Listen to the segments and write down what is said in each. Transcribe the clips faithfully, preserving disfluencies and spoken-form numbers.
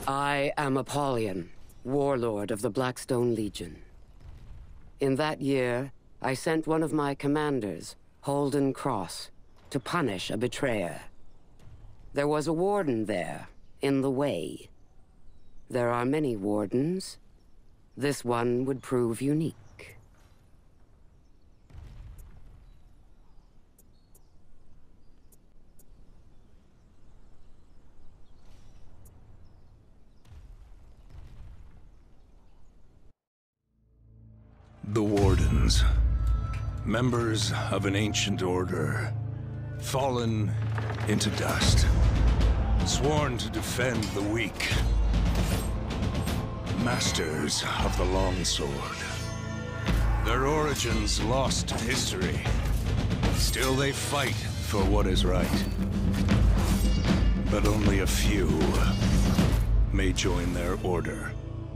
I am Apollyon, warlord of the Blackstone Legion. In that year, I sent one of my commanders, Holden Cross, to punish a betrayer. There was a warden there, in the way. There are many wardens. This one would prove unique. The Wardens. Members of an ancient order. Fallen into dust. Sworn to defend the weak. Masters of the longsword. Their origins lost to history. Still they fight for what is right. But only a few may join their order.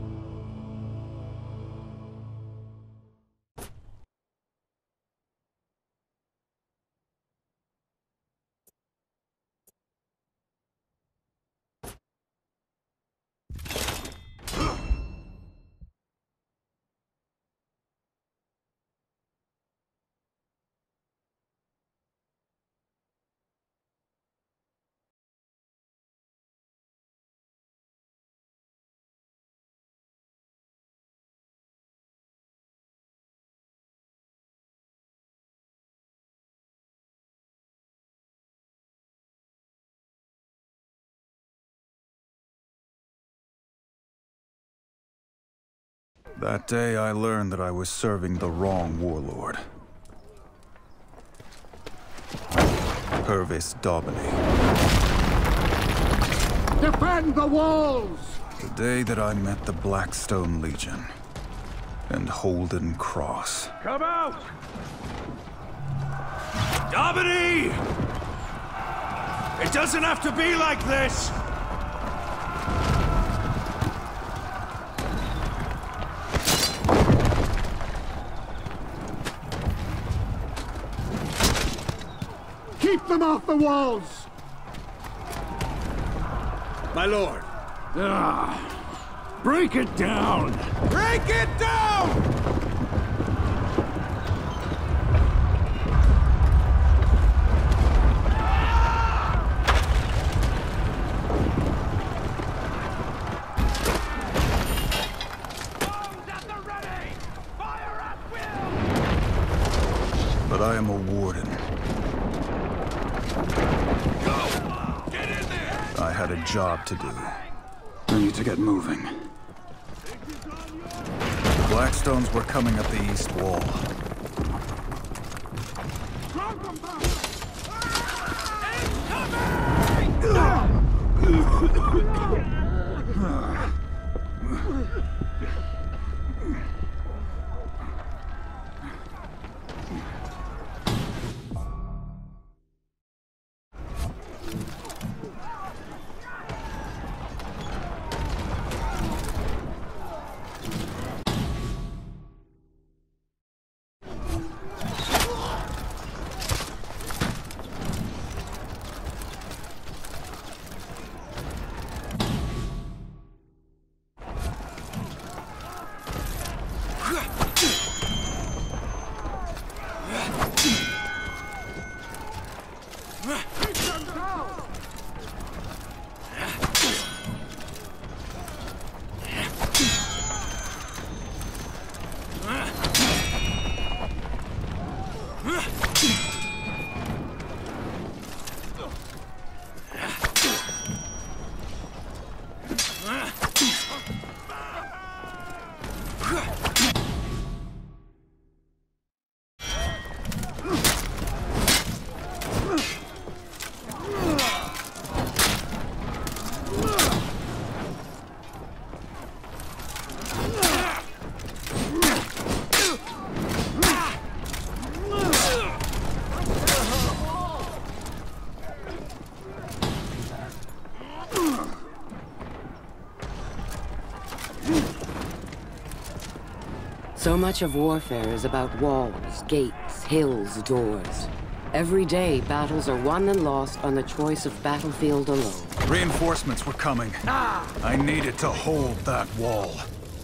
That day I learned that I was serving the wrong warlord. Purvis Daubeny. Defend the walls! The day that I met the Blackstone Legion and Holden Cross. Come out! Daubeny! It doesn't have to be like this! Keep them off the walls! My lord. Ah, break it down! Break it down! But I am a warden. I had a job to do. I need to get moving. The Blackstones were coming up the east wall. So much of warfare is about walls, gates, hills, doors. Every day, battles are won and lost on the choice of battlefield alone. Reinforcements were coming. I needed to hold that wall.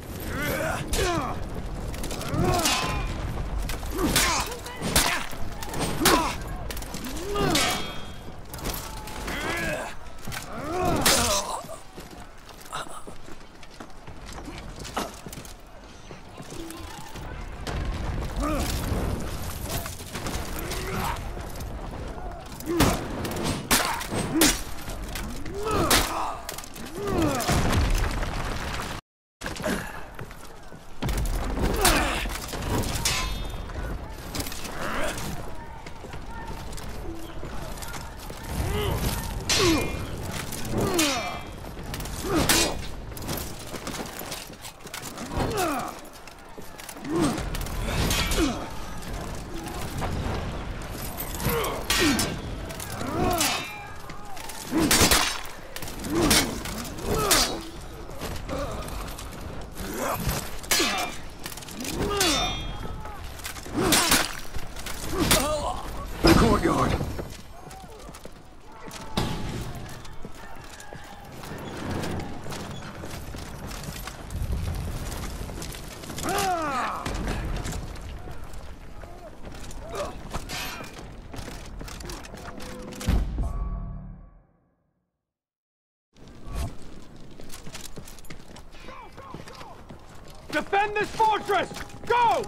Courtyard. Defend this fortress! Go!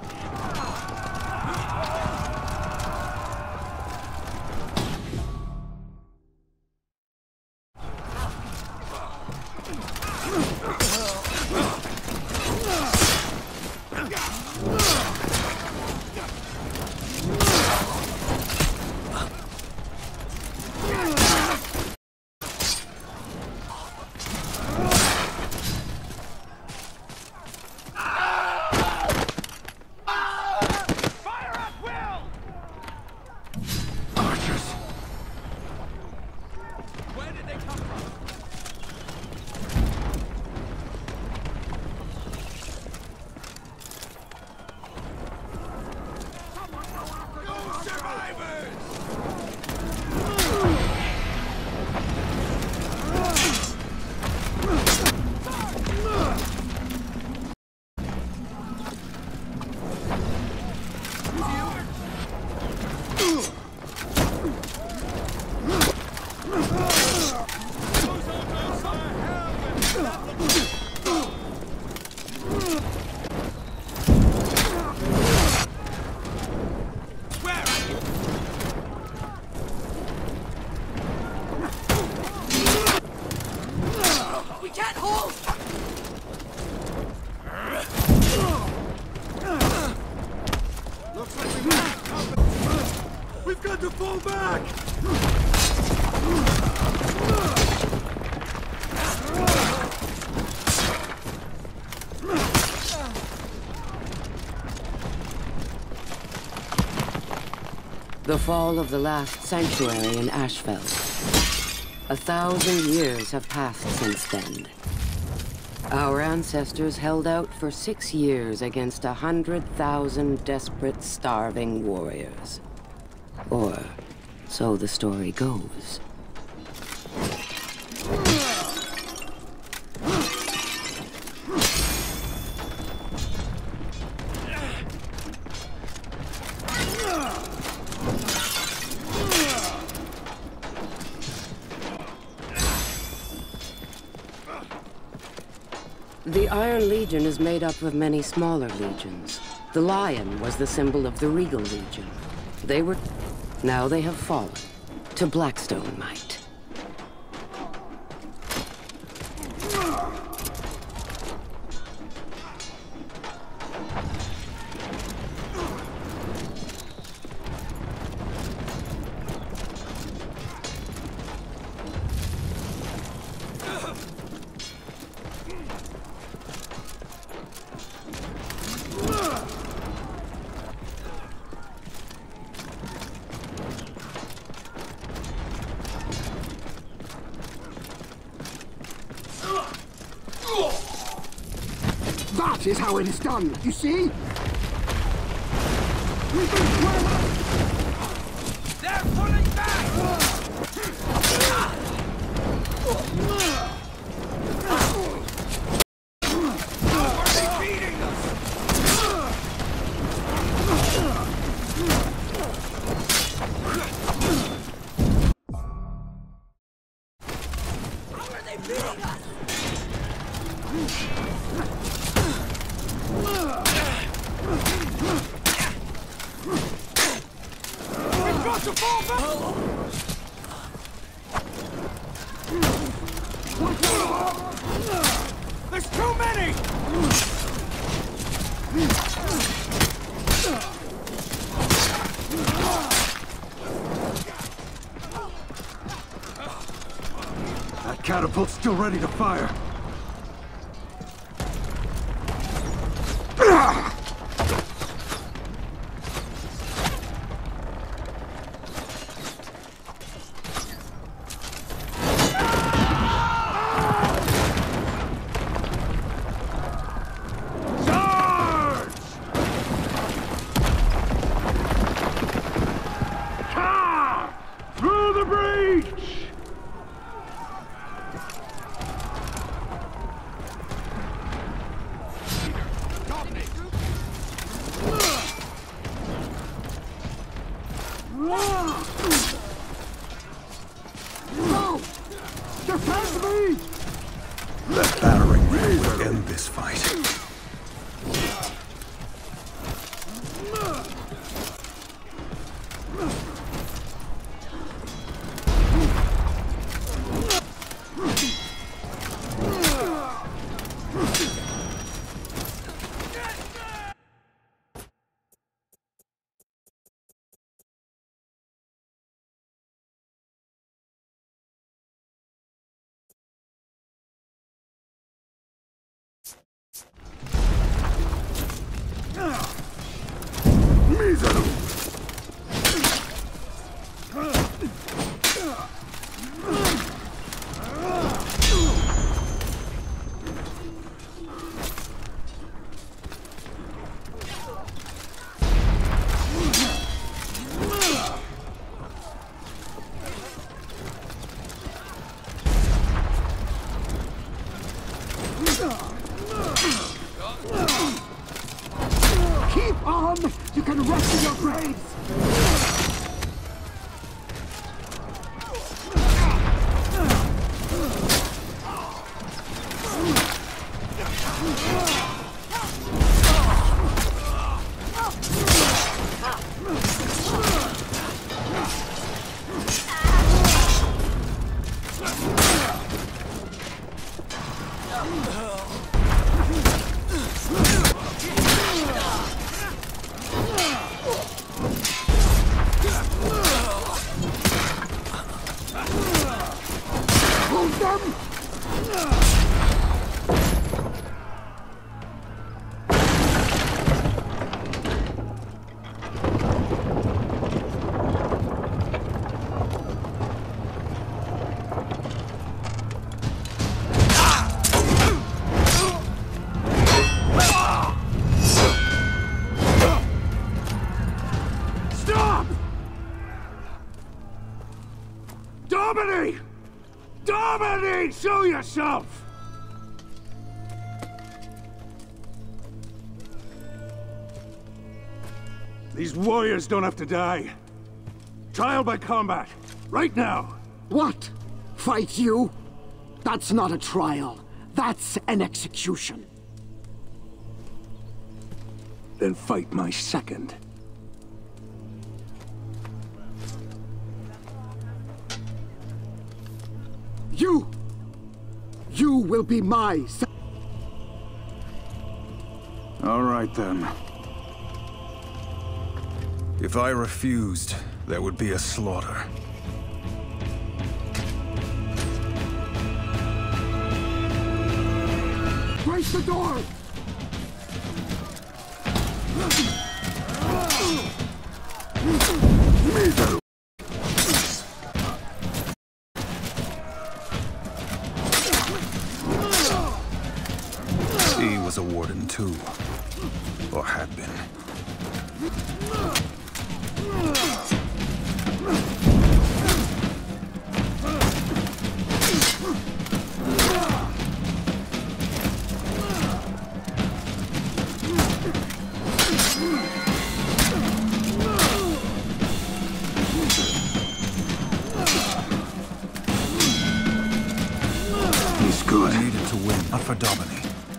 We've got to fall back! The fall of the last sanctuary in Ashfeld. A thousand years have passed since then. Our ancestors held out for six years against a hundred thousand desperate, starving warriors. Or so the story goes. The Iron Legion is made up of many smaller legions. The lion was the symbol of the Regal Legion. They were... Now they have fallen to Blackstone might. That is how it is done, you see? We've been They're pulling back! How are they beating us? How are they beating us? We've got to fall back! There's too many! That catapult's still ready to fire. Through the breach! No! Defend me! That battering ram will end this fight. Mísero! Keep on! You can rest in your graves! Hold them! Stop! Dominate! Dominate! Show yourself! These warriors don't have to die. Trial by combat. Right now. What? Fight you? That's not a trial. That's an execution. Then fight my second. You! You will be my se- All right then. If I refused, there would be a slaughter. Brace the door! Mísero! He was a warden too. Or had been. good. I needed to win, not for Domini.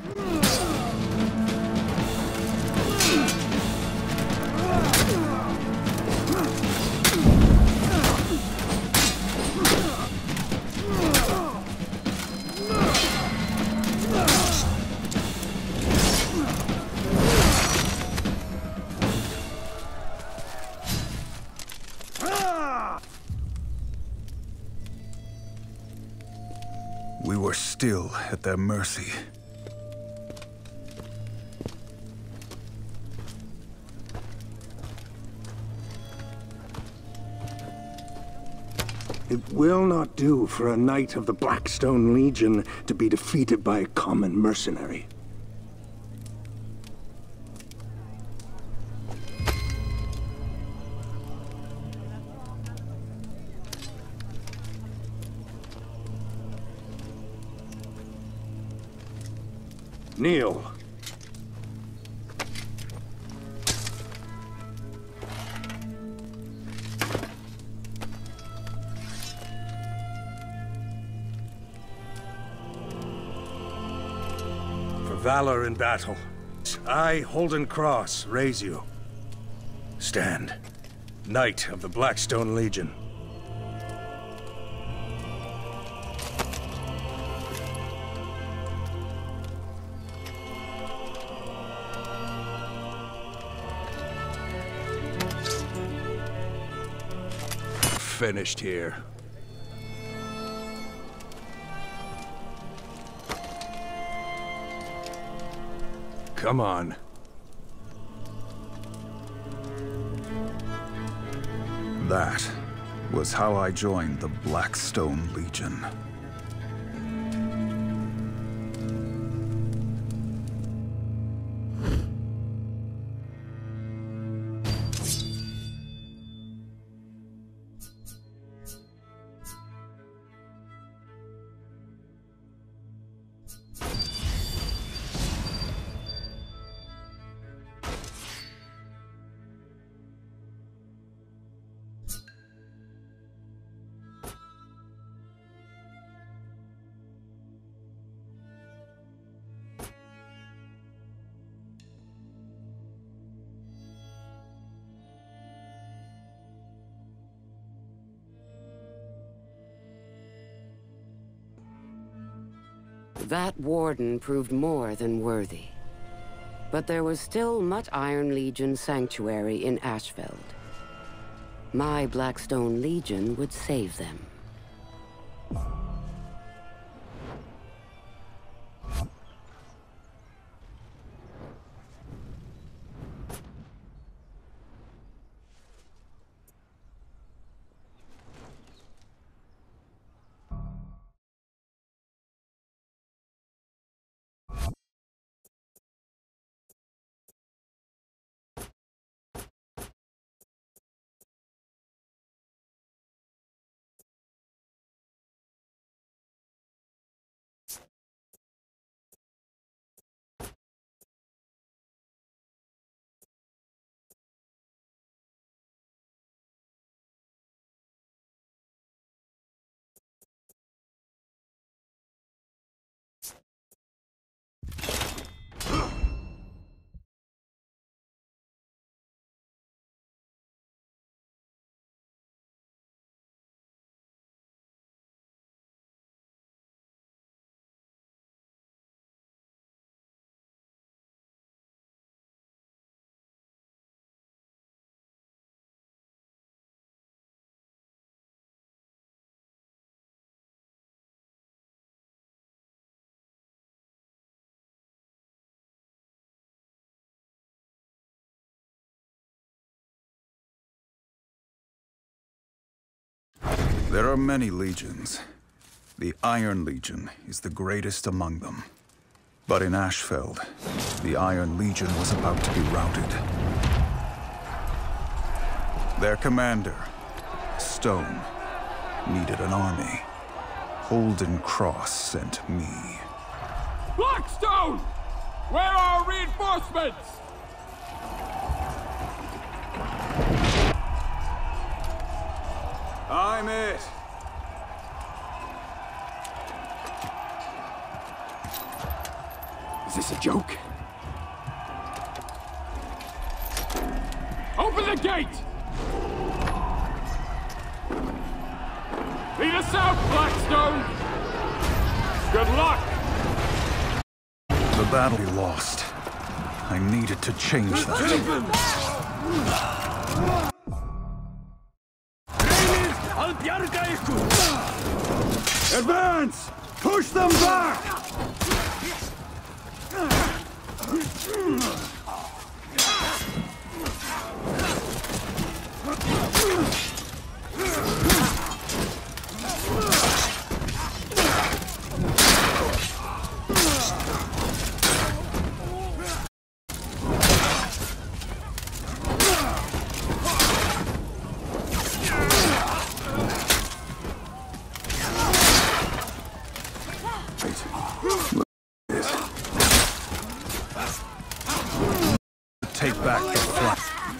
We were still at their mercy. It will not do for a knight of the Blackstone Legion to be defeated by a common mercenary. Kneel. For valor in battle, I, Holden Cross, raise you. Stand, Knight of the Blackstone Legion. Finished here. Come on. That was how I joined the Blackstone Legion. That warden proved more than worthy. But there was still much Iron Legion sanctuary in Ashfeld. My Blackstone Legion would save them. There are many legions. The Iron Legion is the greatest among them. But in Ashfeld, the Iron Legion was about to be routed. Their commander, Stone, needed an army. Holden Cross sent me. Blackstone! Where are reinforcements? I'm it. Is this a joke? Open the gate! Lead us out, Blackstone! Good luck! The battle we lost. I needed to change that. Advance! Push them back! Take back the flank.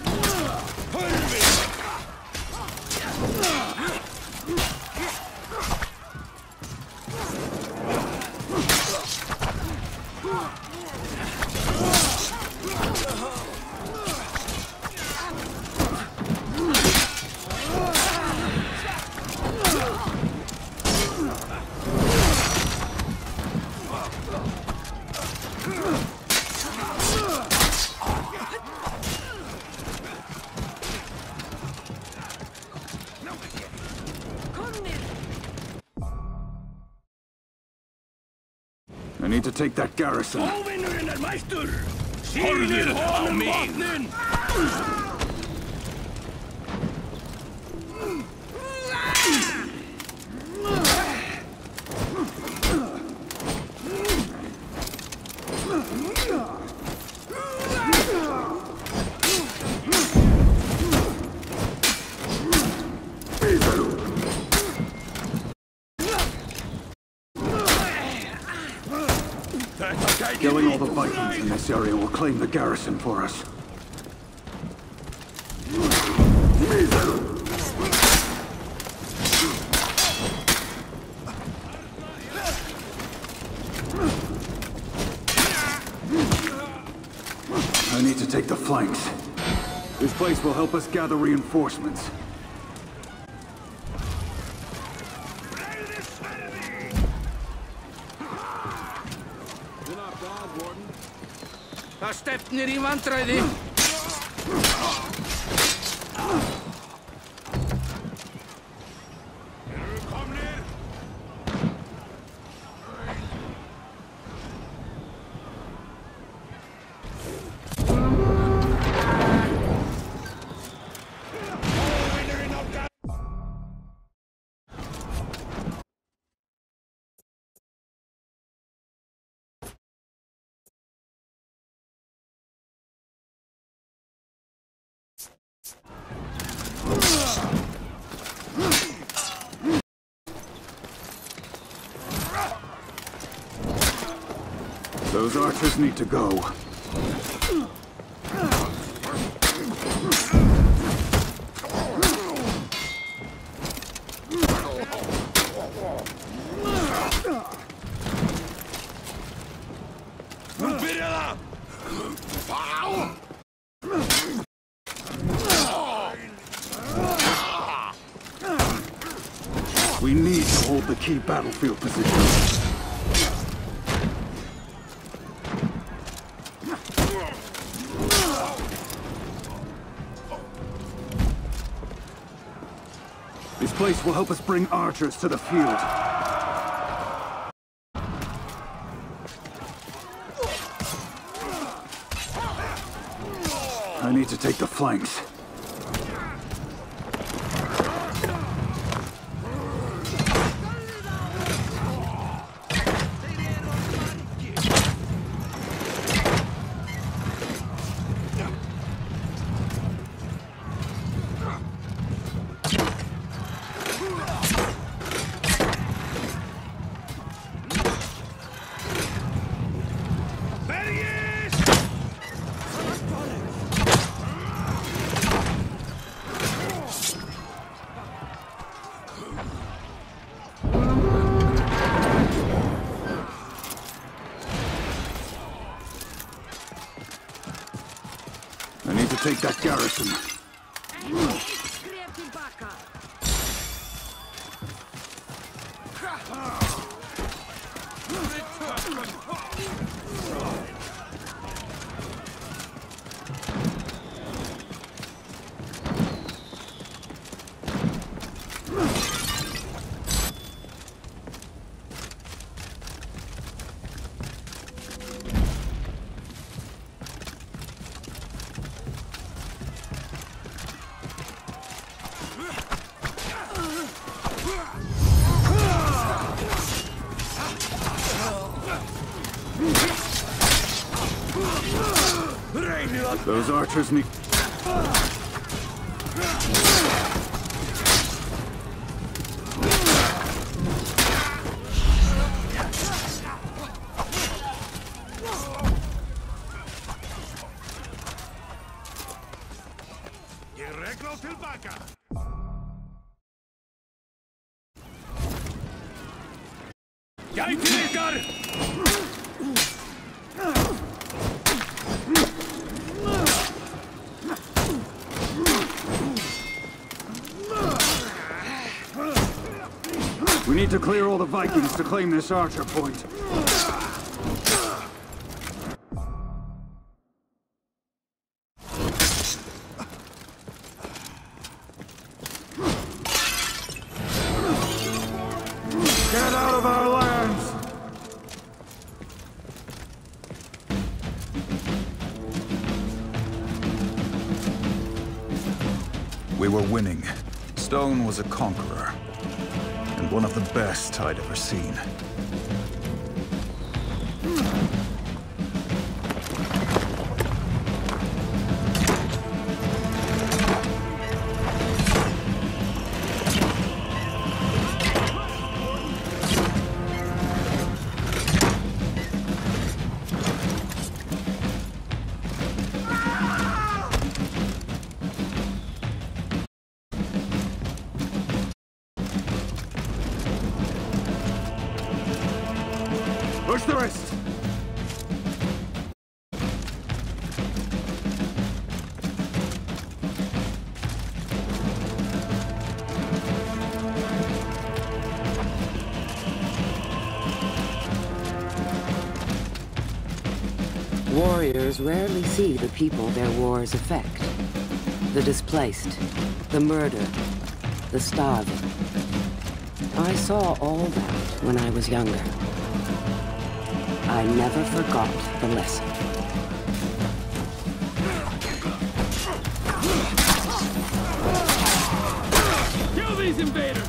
I need to take that garrison. Killing all the Vikings in this area will claim the garrison for us. I need to take the flanks. This place will help us gather reinforcements. Það stefnir í vandræði. Those archers need to go. We need to hold the key battlefield position. This place will help us bring archers to the field. I need to take the flanks. Take that garrison. Those archers need... We need to clear all the Vikings to claim this archer point. Get out of our lands! We were winning. Stone was a conqueror. And one of the best I'd ever seen. Push the rest! Warriors rarely see the people their wars affect. The displaced, the murdered, the starving. I saw all that when I was younger. I never forgot the lesson. Kill these invaders!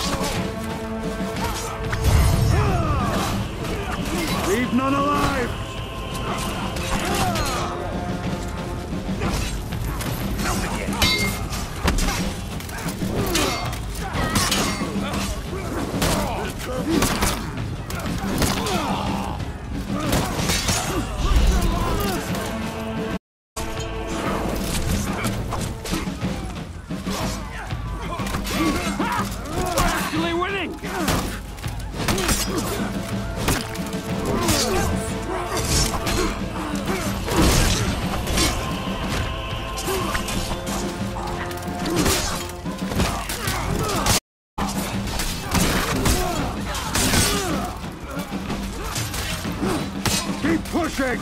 Leave none alive! Keep pushing!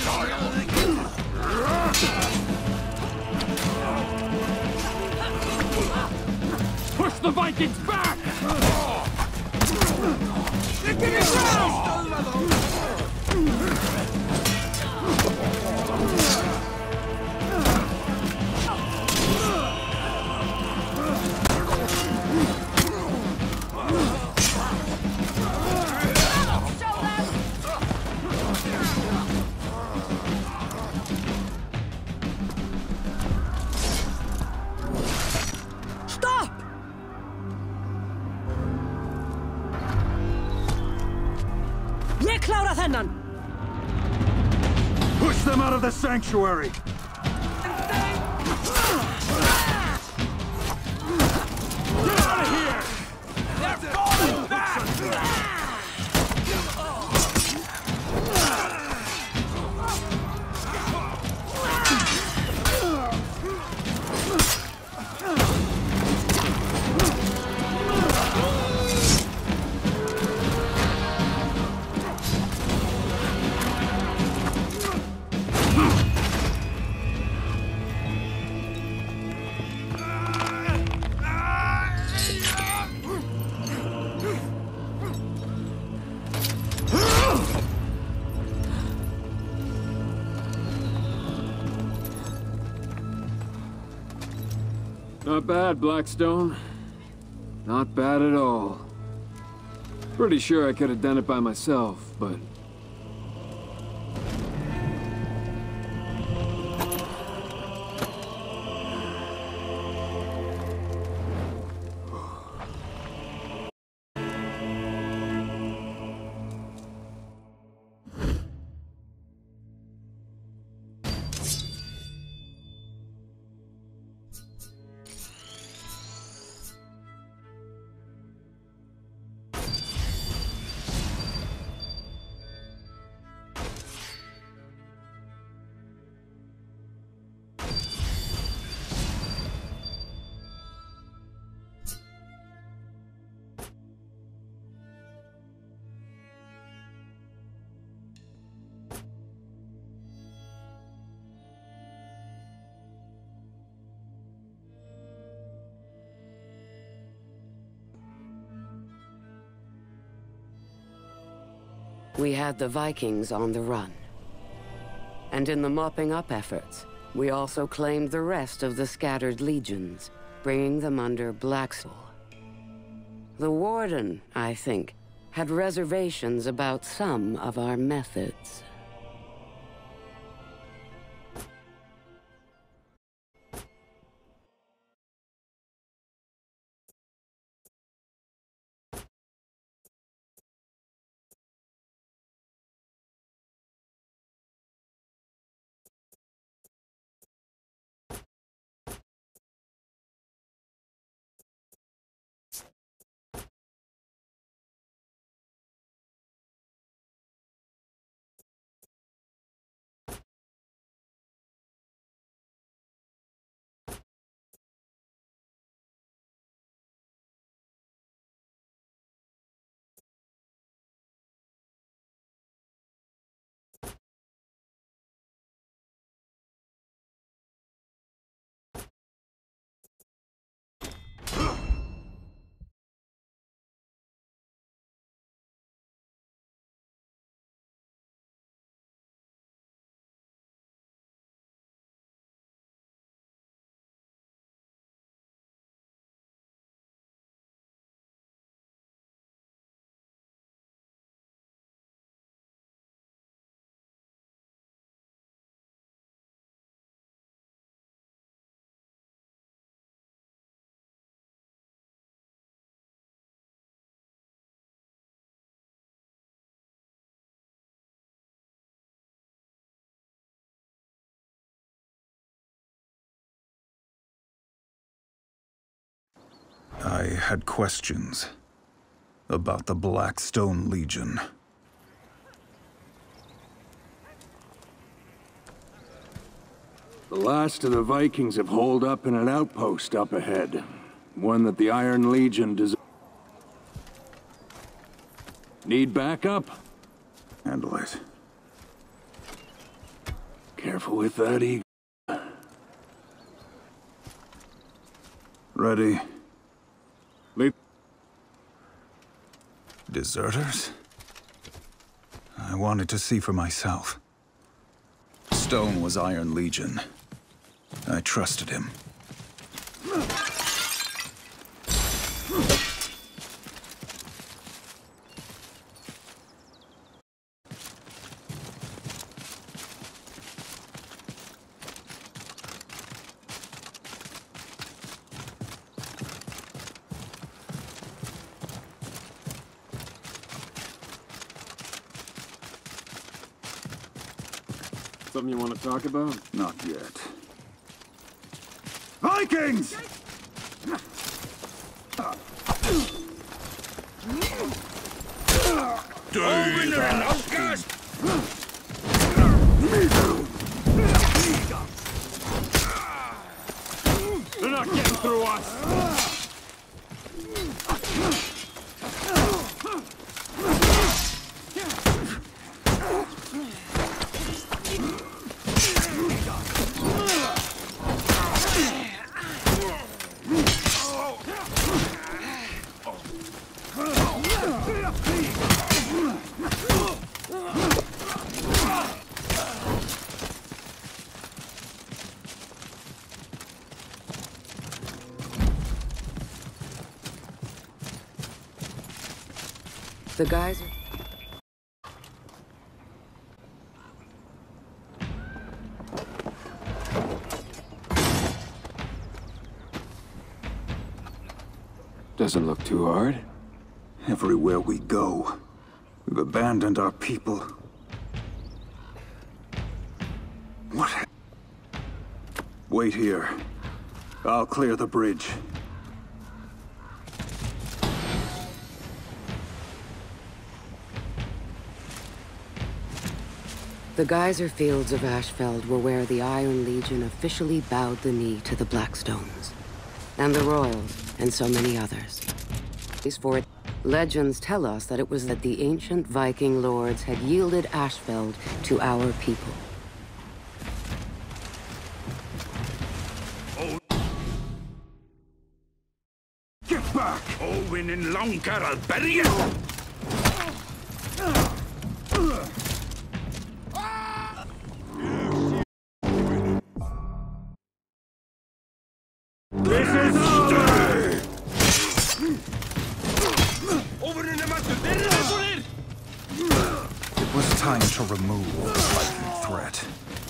Push the Vikings back! Push them out of the sanctuary! Get out of here! They're falling back! Not bad, Blackstone. Not bad at all. Pretty sure I could have done it by myself, but... We had the Vikings on the run. And in the mopping up efforts, we also claimed the rest of the scattered legions, bringing them under Blackstone. The Warden, I think, had reservations about some of our methods. I had questions about the Blackstone Legion. The last of the Vikings have holed up in an outpost up ahead. One that the Iron Legion does. Need backup? Handle it. Careful with that eagle. Ready? Leap. Deserters? I wanted to see for myself. Stone was Iron Legion. I trusted him. Something you want to talk about? Not yet. Vikings! They're not getting through us! The geyser... Doesn't look too hard. Everywhere we go, we've abandoned our people. What? Wait here. I'll clear the bridge. The geyser fields of Ashfeld were where the Iron Legion officially bowed the knee to the Blackstones. And the Royals, and so many others. For it, legends tell us that it was that the ancient Viking lords had yielded Ashfeld to our people. Get back! Owen and Longer, I'll bury you! This is over! It was time to remove the Viking threat.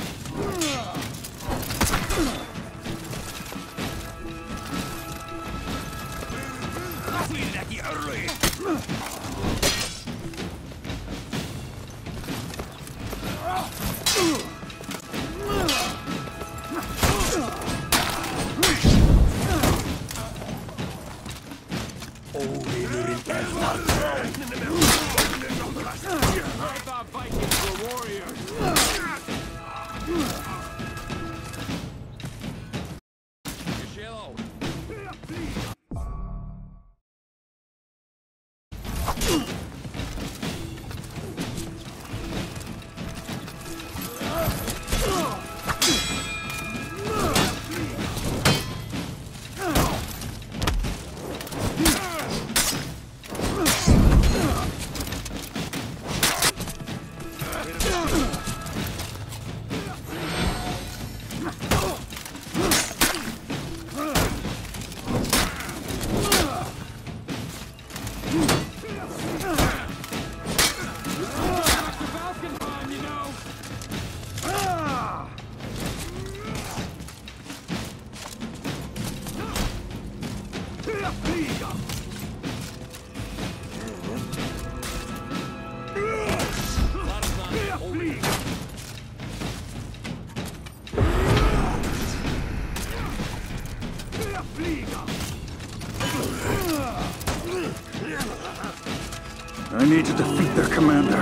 I thought Vikings were warriors. I need to defeat their commander.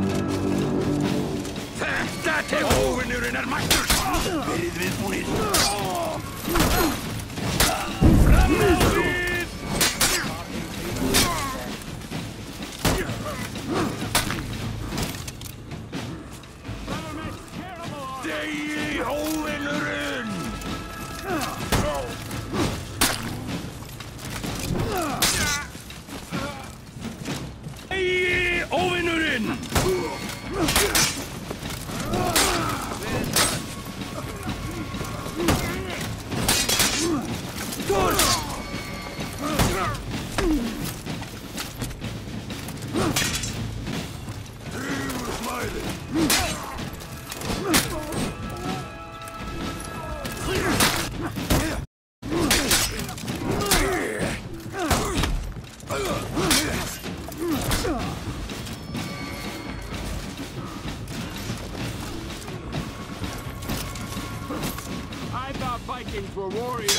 I thought Vikings were warriors.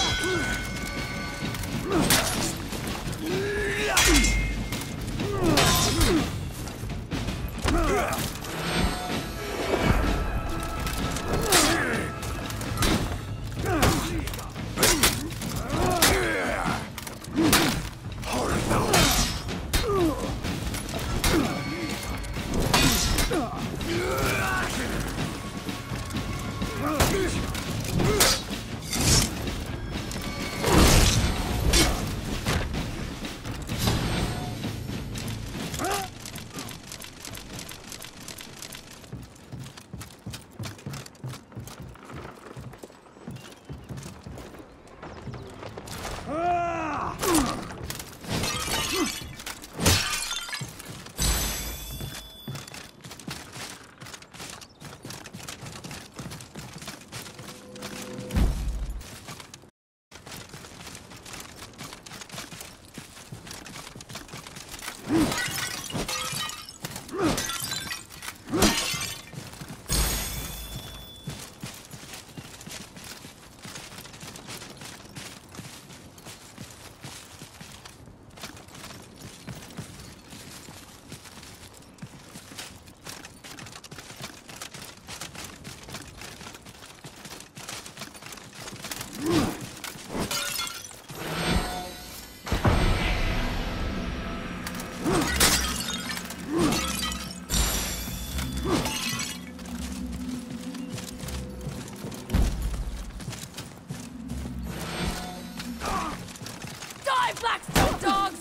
Blackstone dogs!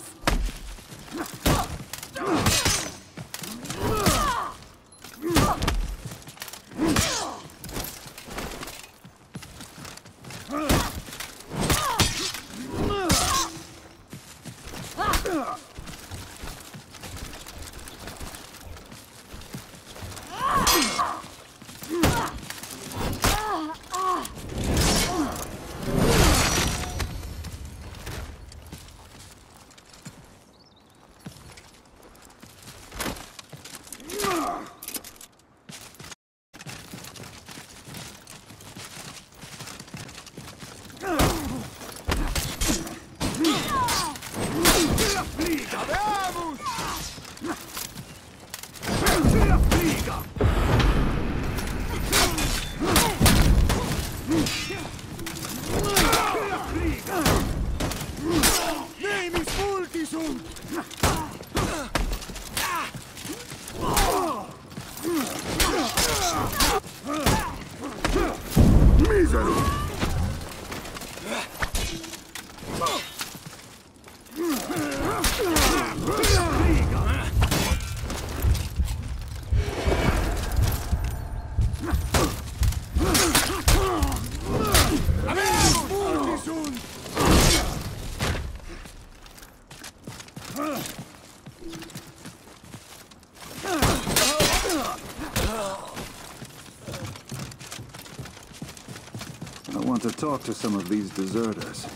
I want to talk to some of these deserters.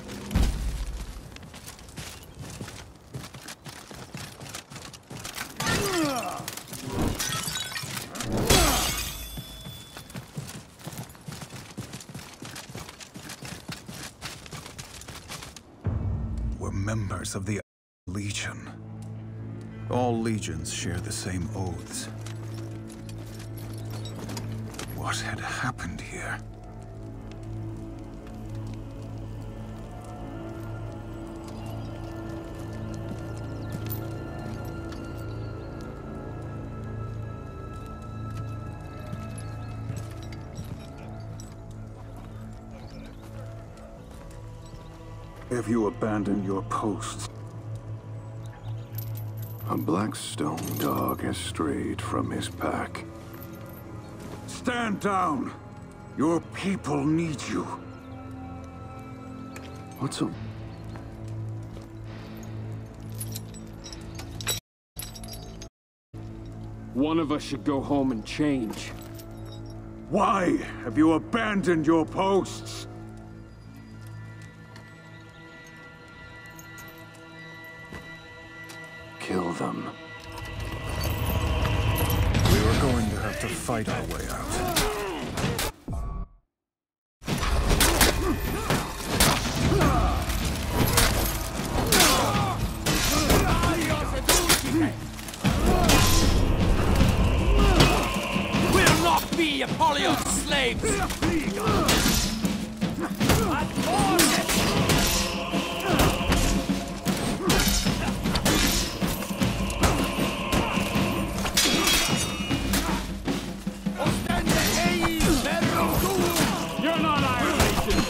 We're members of the Legion. All legions share the same oaths. What had happened here? Have you abandoned your posts? A Blackstone dog has strayed from his pack. Stand down! Your people need you. What's a... One of us should go home and change. Why have you abandoned your posts? Kill them. We were going to have to fight our way out. We'll not be Apollyon's slaves! You're not Iron Nation!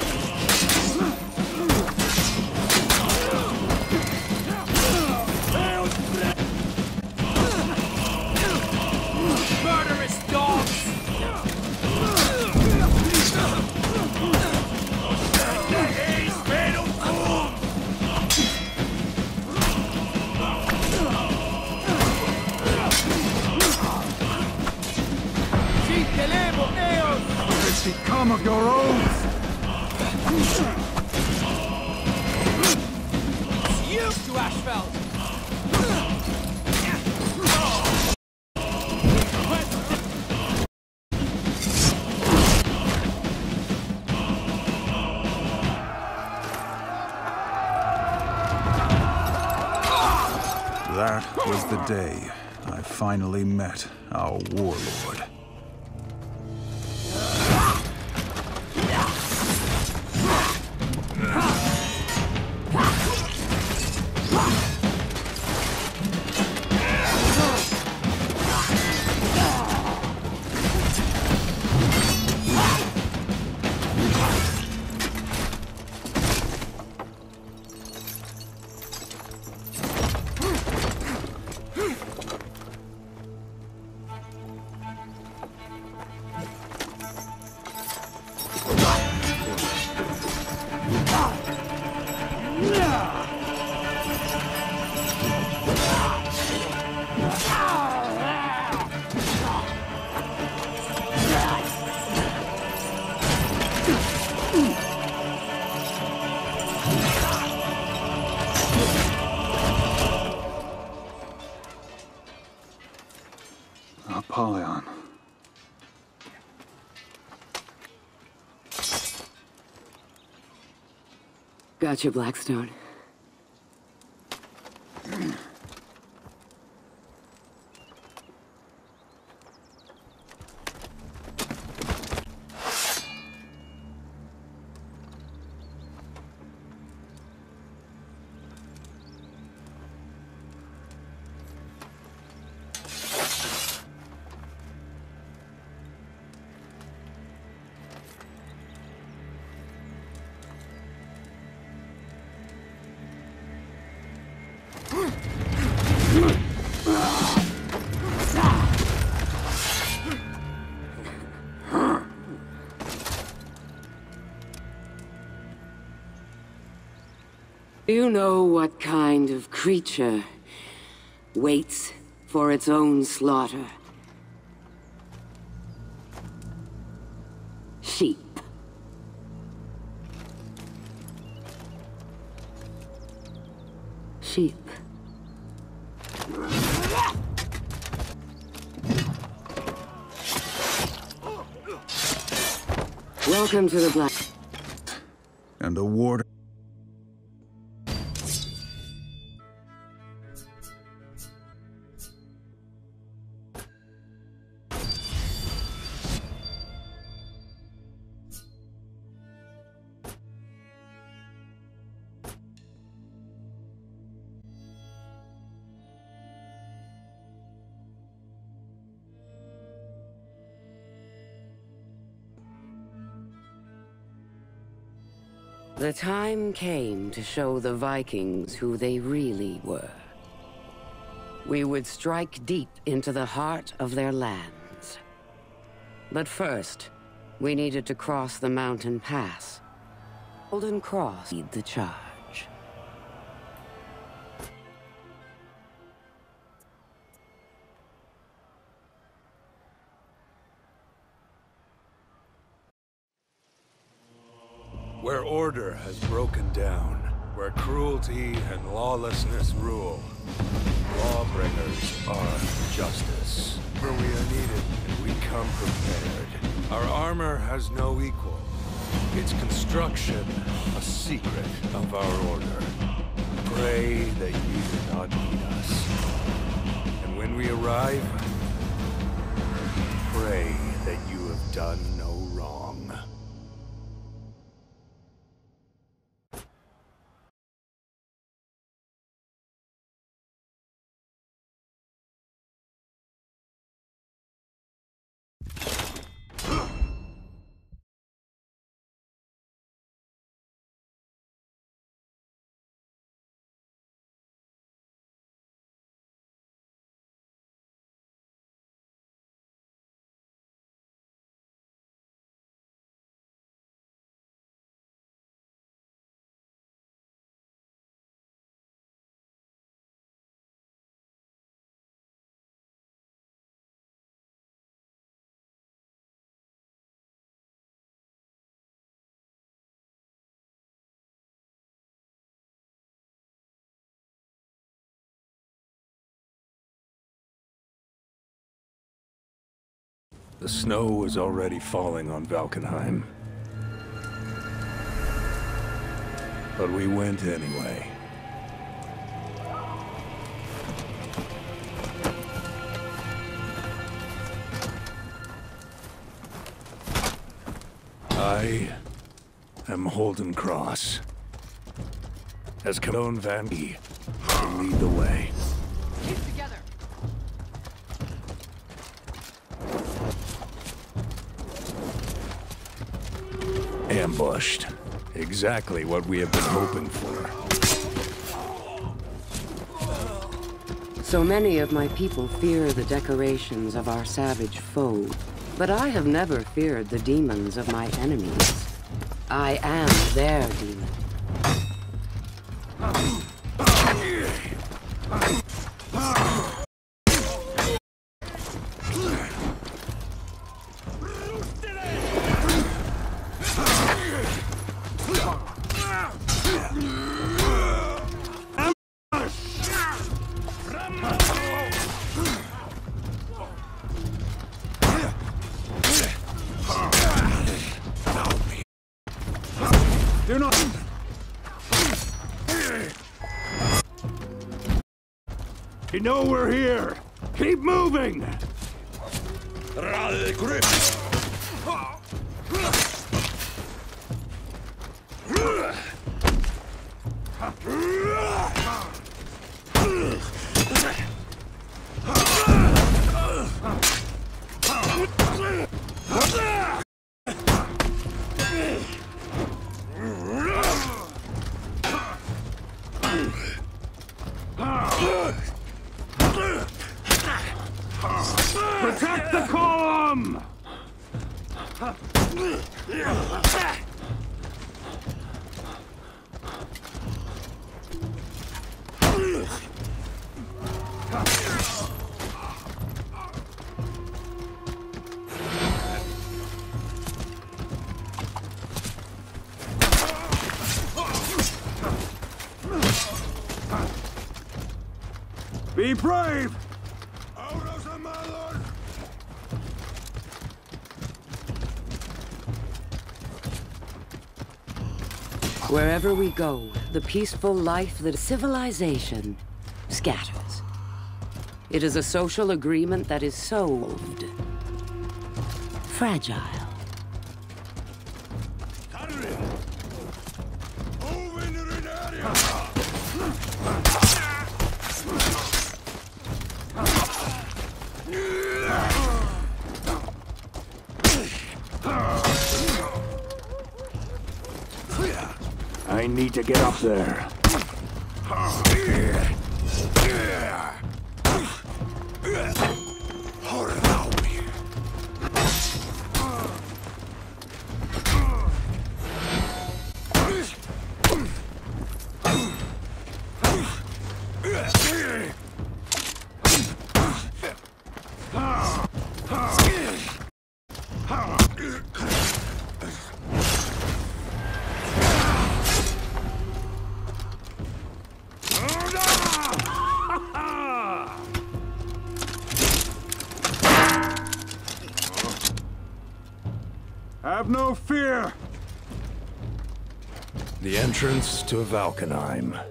Murderous dogs! Become of your oaths! It's you to Ashfeld! That was the day I finally met our warlord. got you, Blackstone. Do you know what kind of creature waits for its own slaughter? Sheep. Sheep. Welcome to the Black... And a warder. The time came to show the Vikings who they really were. We would strike deep into the heart of their lands. But first, we needed to cross the mountain pass. Golden Cross lead the charge. Where order has broken down, where cruelty and lawlessness rule, lawbringers are justice. Where we are needed, and we come prepared. Our armor has no equal. Its construction, a secret of our order. Pray that you do not need us. And when we arrive, pray that you have done no wrong. The snow was already falling on Valkenheim. But we went anyway. I am Holden Cross. As Cologne Van Gee to lead the way. Keep together. Ambushed. Exactly what we have been hoping for. So many of my people fear the decorations of our savage foe, but I have never feared the demons of my enemies. I am their demon. Do not... You know we're here! Keep moving! Protect the column! Be brave! Wherever we go, the peaceful life that civilization scatters. It is a social agreement that is solved. Fragile. I need to get up there. Have no fear! The entrance to Valkenheim.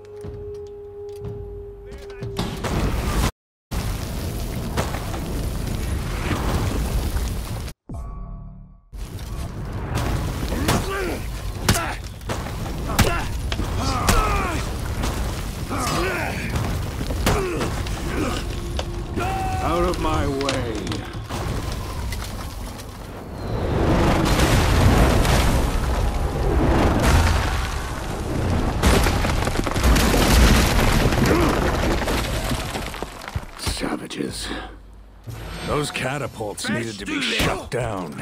Out of my way! Savages. Those catapults needed to be shut down.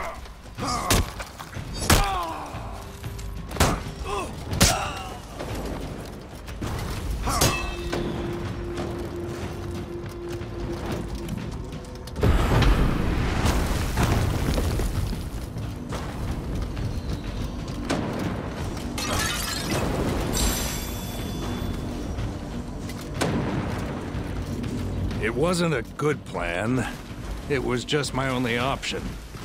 It wasn't a good plan. It was just my only option.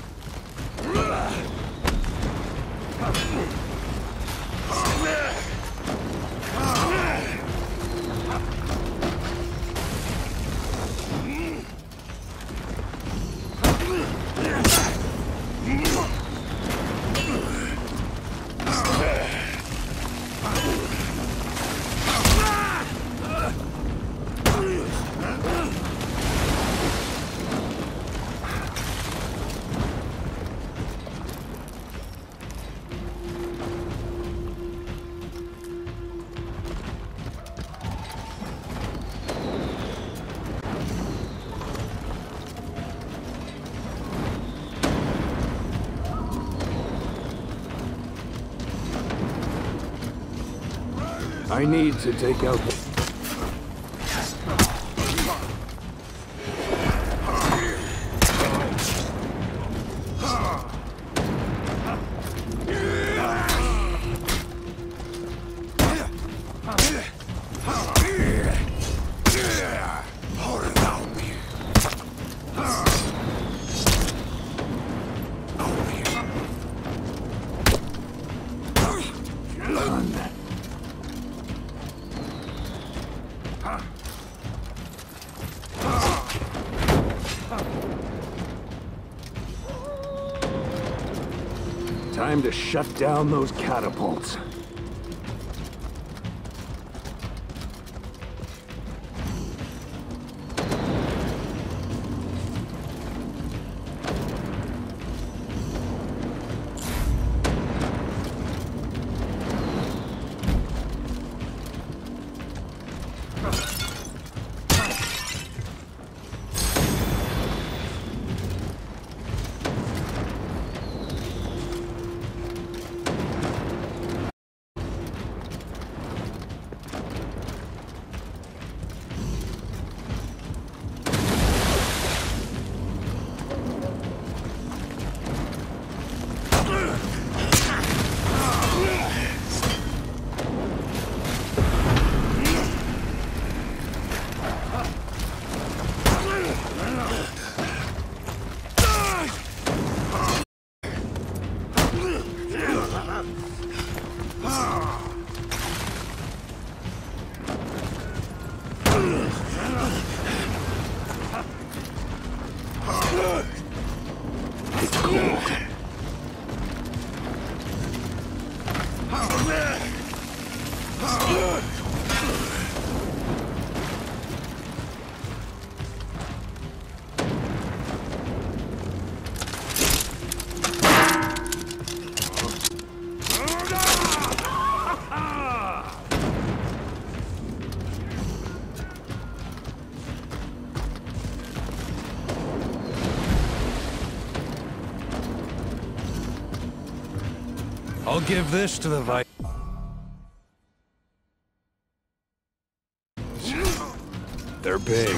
I need to take out the... Time to shut down those catapults. I'll give this to the Vi- They're big.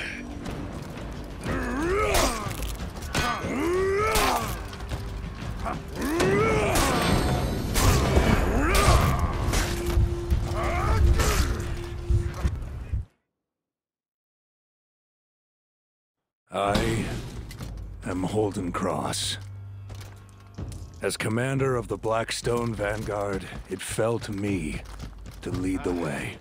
I am Holden Cross. As commander of the Blackstone Vanguard, it fell to me to lead the way.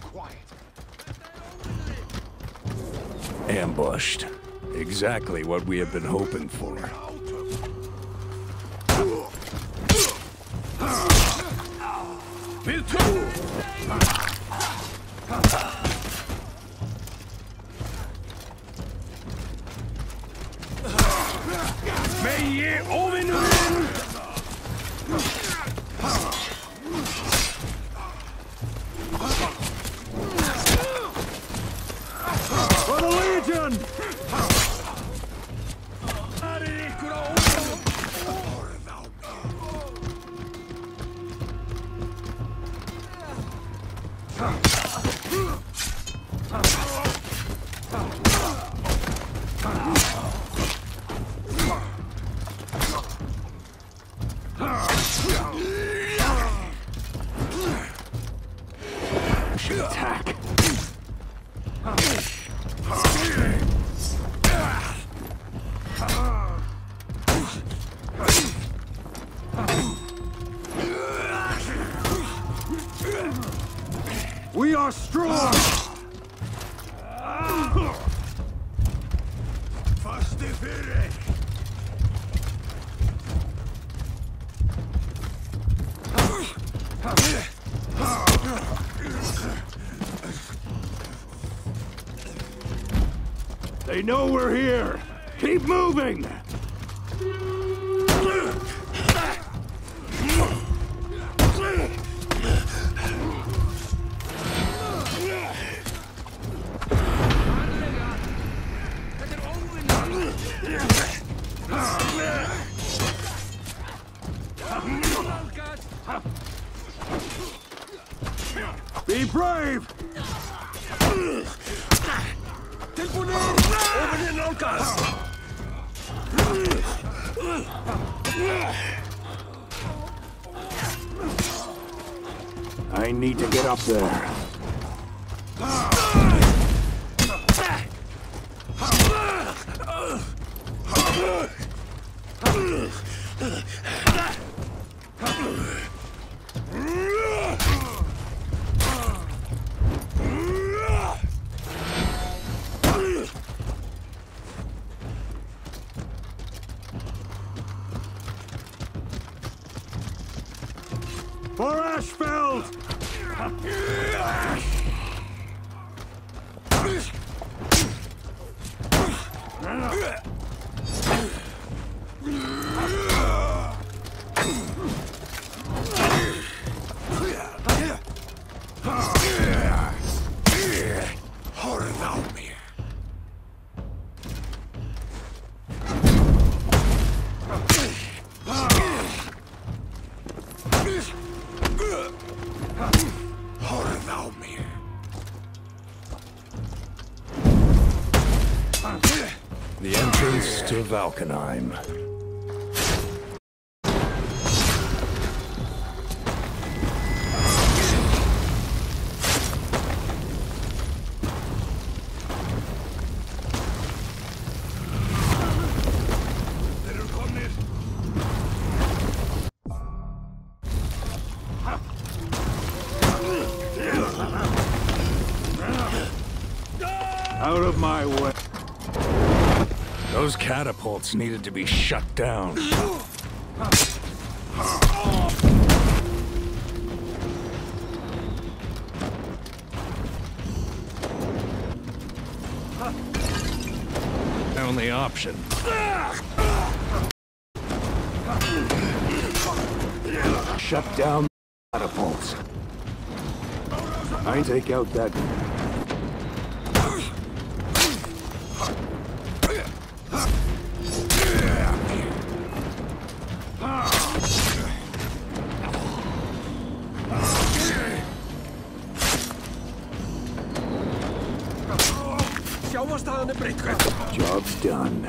Ambushed. Exactly what we have been hoping for. For the Legion! Attack! We are strong! They know we're here! Keep moving! Be brave! I need to get up there. The entrance to Valkenheim. Out of my way. Those catapults needed to be shut down. Only option. Shut down catapults. I take out that... Job's done.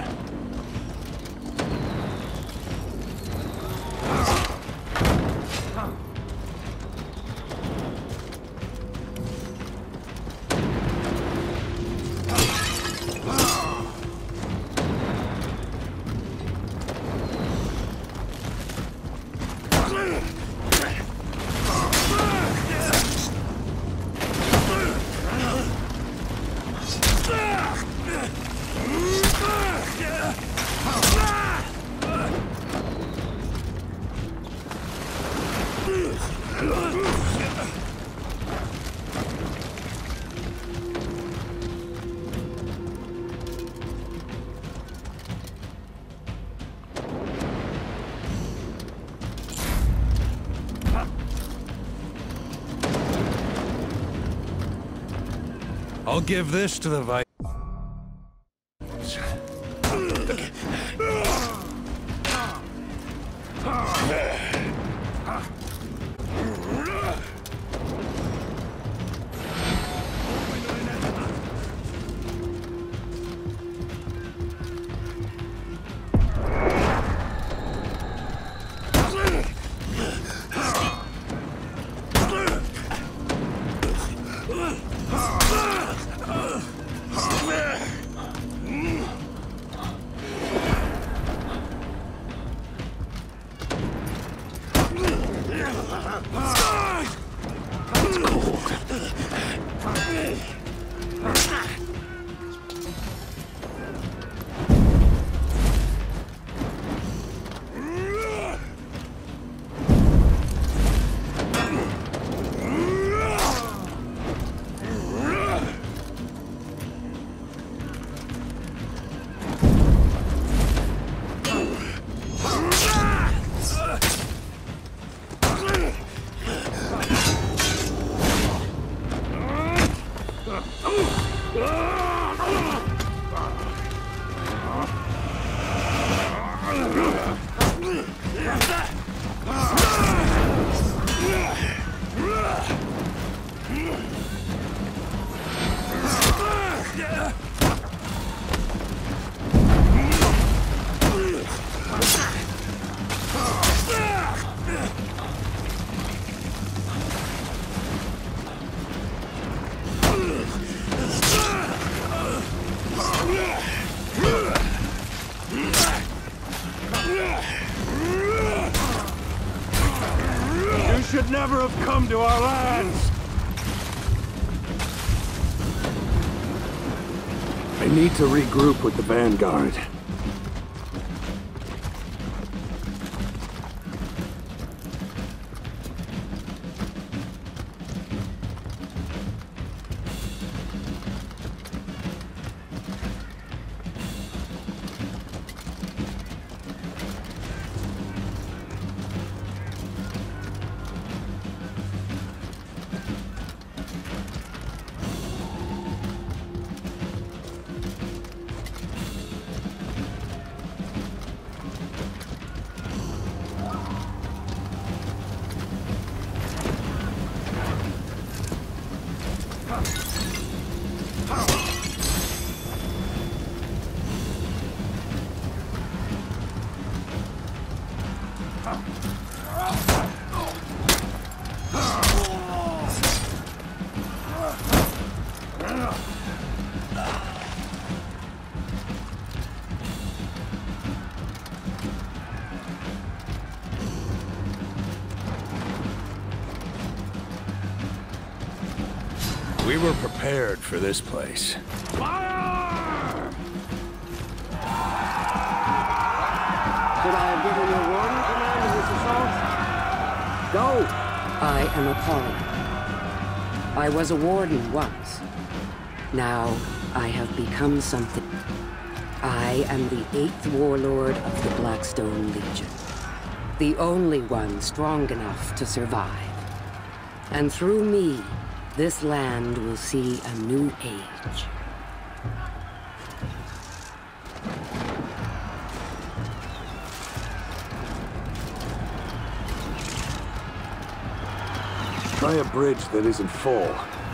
I'll give this to the Vi- should never have come to our lands! I need to regroup with the Vanguard. We were prepared for this place. Fire! Should I have given you warning, Commander, this assault? Go! I am Apollyon. I was a warden once. Now, I have become something. I am the eighth warlord of the Blackstone Legion. The only one strong enough to survive. And through me, this land will see a new age. Try a bridge that isn't full.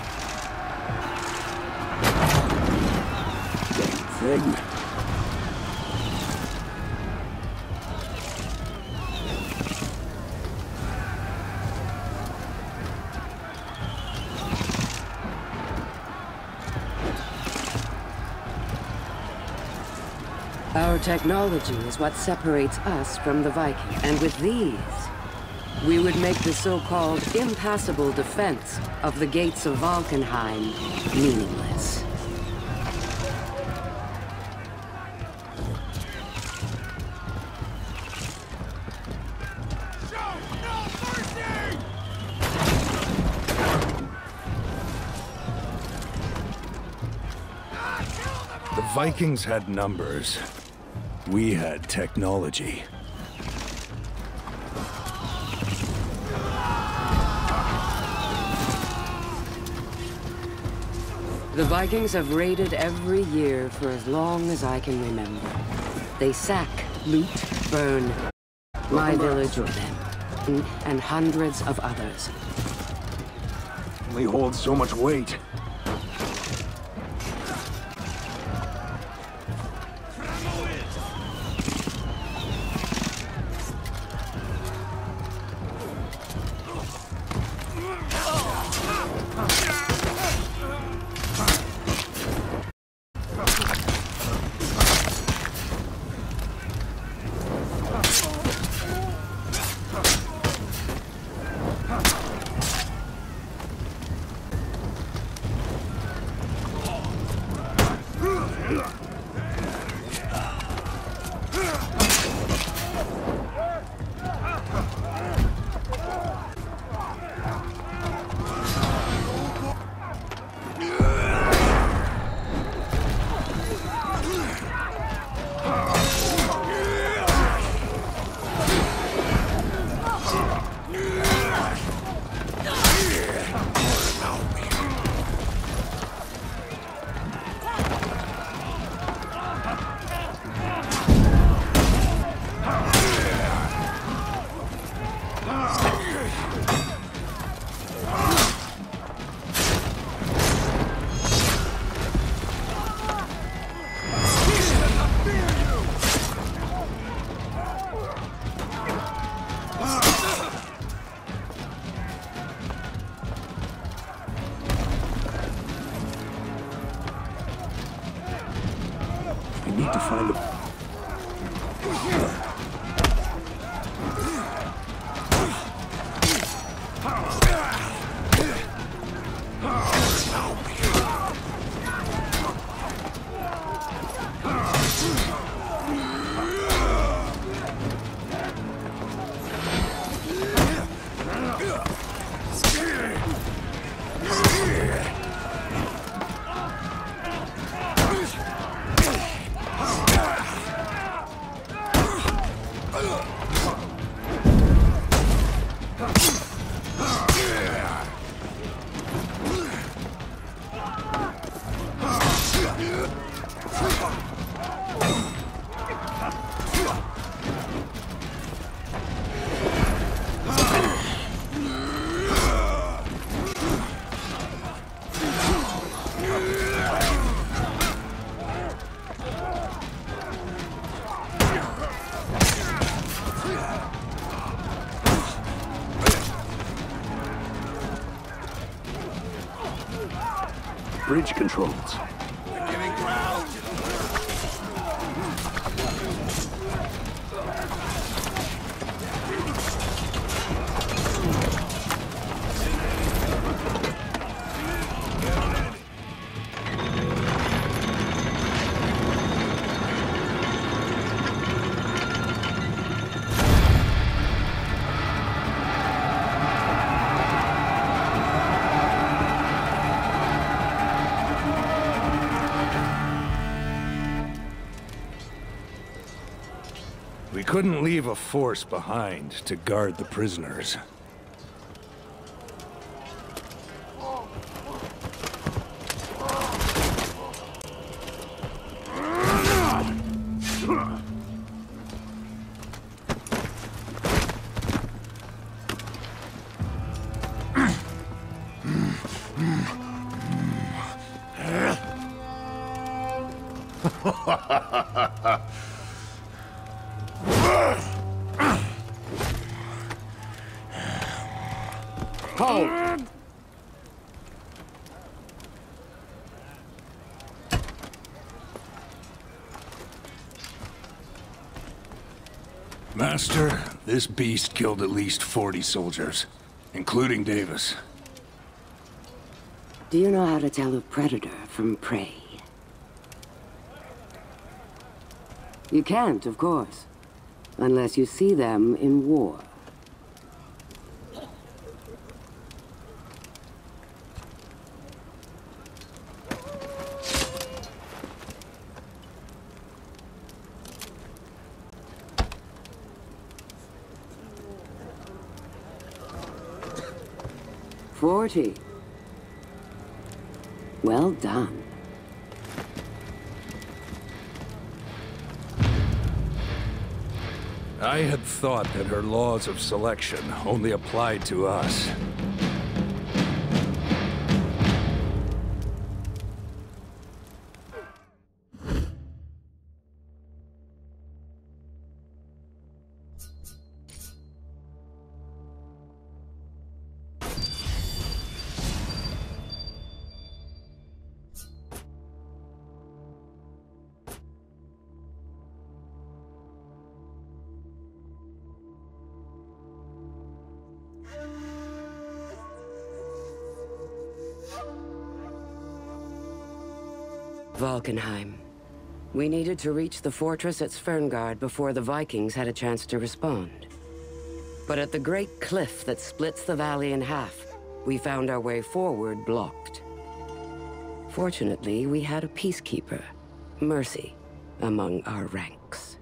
Dang thing. Our technology is what separates us from the Vikings. And with these, we would make the so-called impassable defense of the gates of Valkenheim meaningless. The Vikings had numbers. We had technology. The Vikings have raided every year for as long as I can remember. They sack, loot, burn. My village with them, and hundreds of others. Only holds so much weight. I need to find a... bridge controls. Giving ground! We couldn't leave a force behind to guard the prisoners. Hold! Master, this beast killed at least forty soldiers, including Davis. Do you know how to tell a predator from prey? You can't, of course, unless you see them in war. Forty. Well done. I had thought that her laws of selection only applied to us. Valkenheim. We needed to reach the fortress at Sverngard before the Vikings had a chance to respond. But at the great cliff that splits the valley in half, we found our way forward blocked. Fortunately, we had a peacekeeper, Mercy, among our ranks.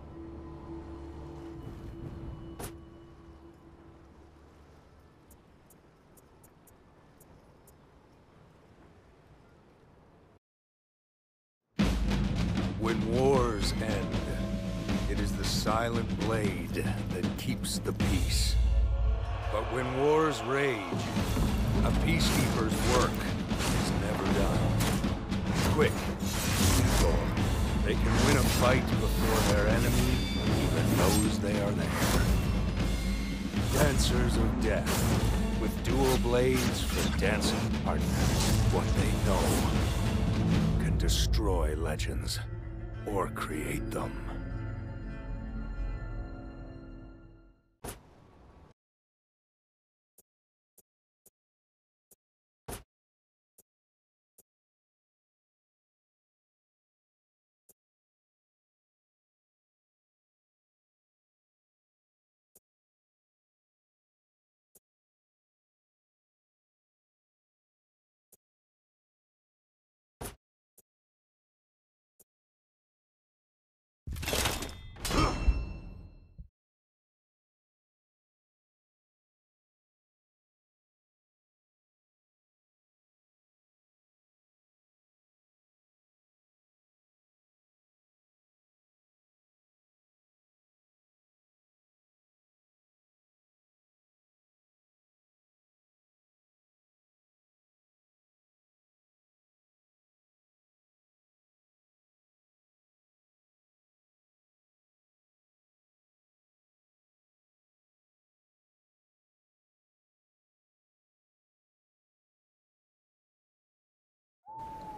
When wars end, it is the silent blade that keeps the peace. But when wars rage, a peacekeeper's work is never done. Quick, simple. They can win a fight before their enemy even knows they are there. Dancers of death, with dual blades for dancing partners. What they know can destroy legends. Or create them.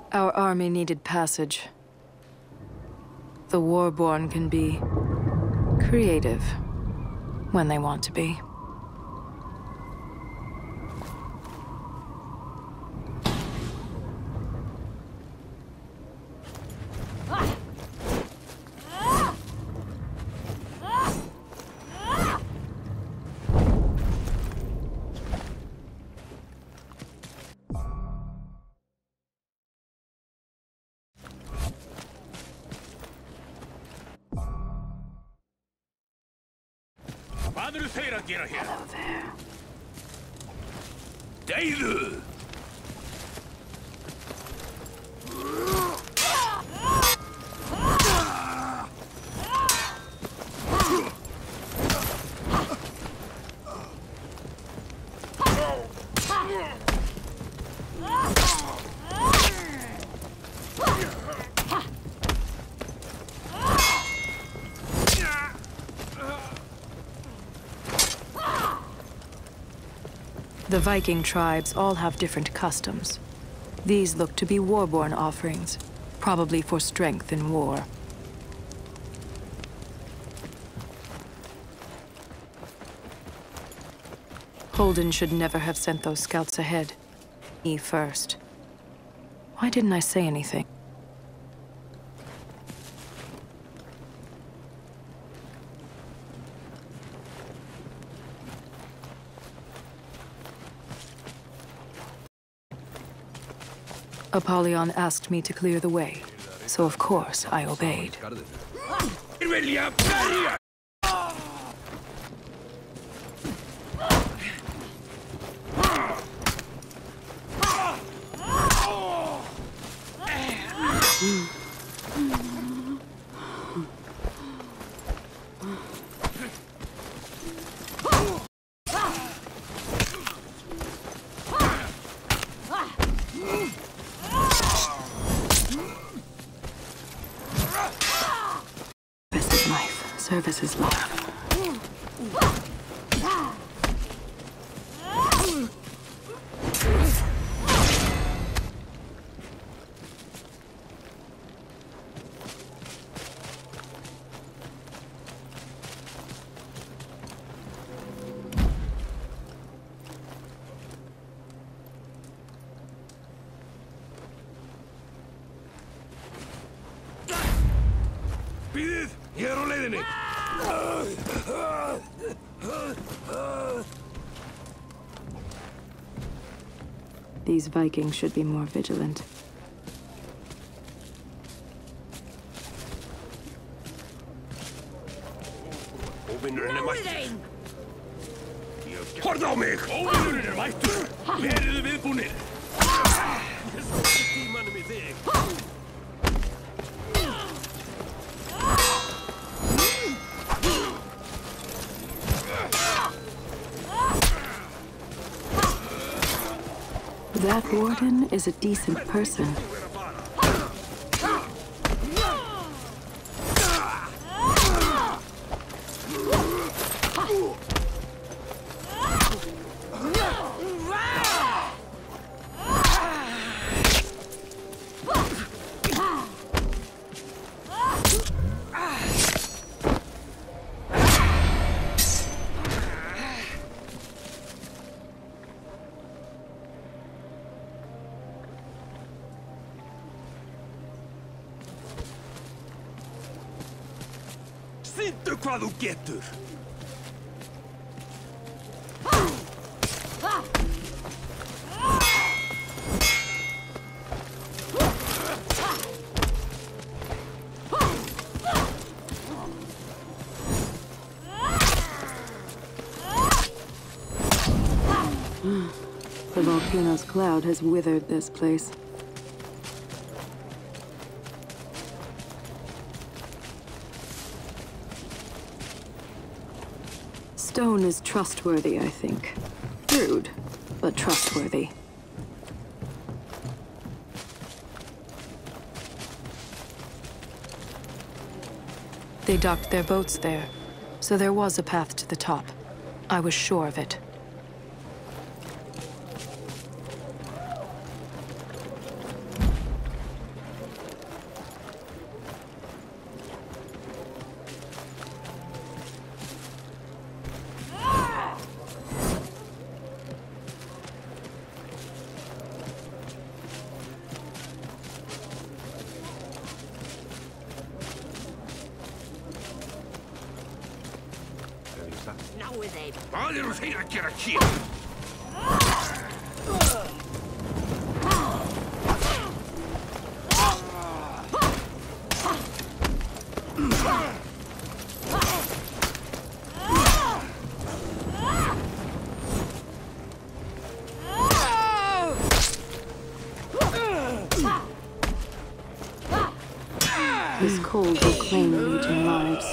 Our army needed passage. The Warborn can be creative when they want to be. Hello there. Deilu! The Viking tribes all have different customs. These look to be Warborn offerings, probably for strength in war. Holden should never have sent those scouts ahead. Me first. Why didn't I say anything? Apollyon asked me to clear the way, so of course I obeyed. Service is life. Bíðið! Ég er á leiðinni! These Vikings should be more vigilant. Óvinnurinn er mættur! Horfðu á mig! Óvinnurinn er mættur! Verið viðbúnir! Ég sá ekki tímanum í þig! That warden is a decent person. Sýndu hvað þú getur! The volcano's cloud has withered this place. Stone is trustworthy, I think. Rude, but trustworthy. They docked their boats there, so there was a path to the top. I was sure of it. with him. Hvað eru þeir að gera hér? This cold will claim Legion lives.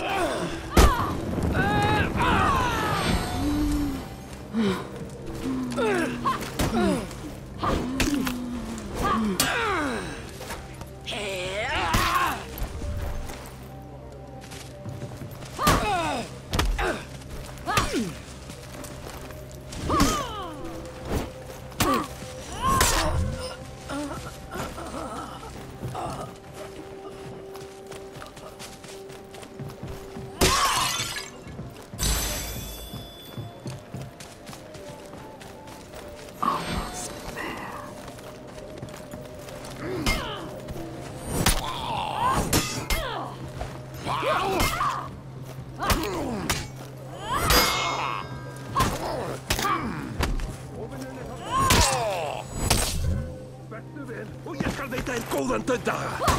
Og ég skal veita þér góðan dauðdaga.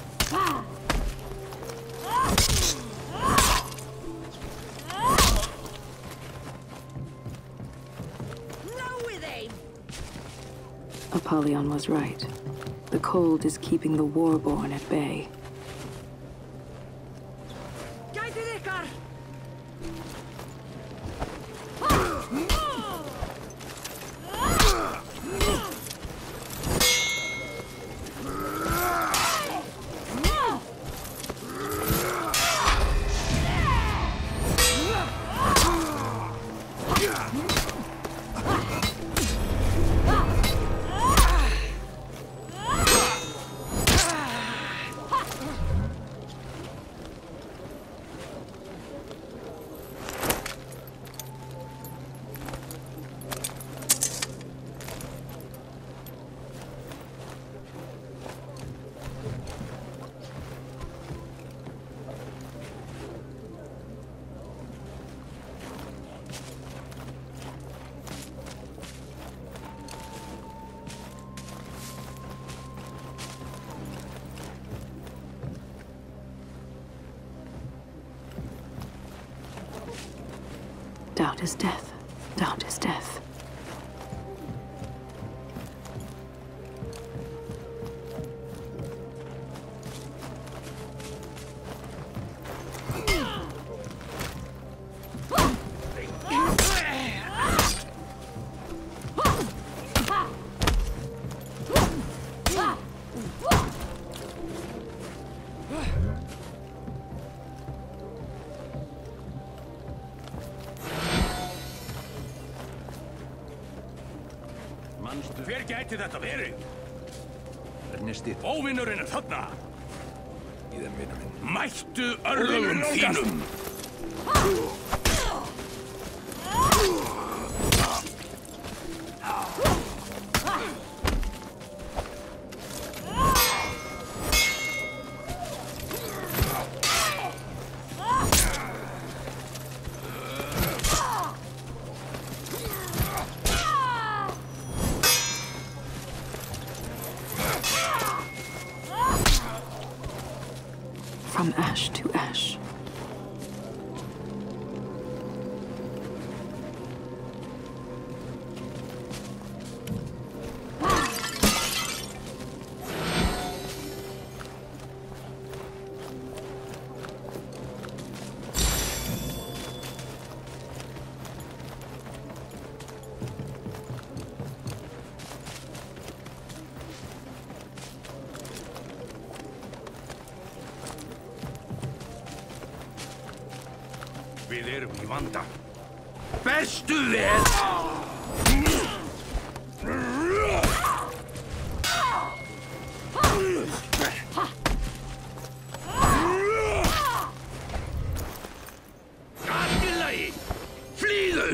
Apollyon was right. The cold is keeping the Warborn at bay. Gætið ykkar! Doubt is death. Doubt is death. Manstu, hver gæti þetta verið? Ernesti. Óvinnurinn er þarna. Íðan vinur minn. Mættu örlögum þínum. From ash to ash. Við erum í vanda. Bestu vel! Allt í lagi! Flýðu!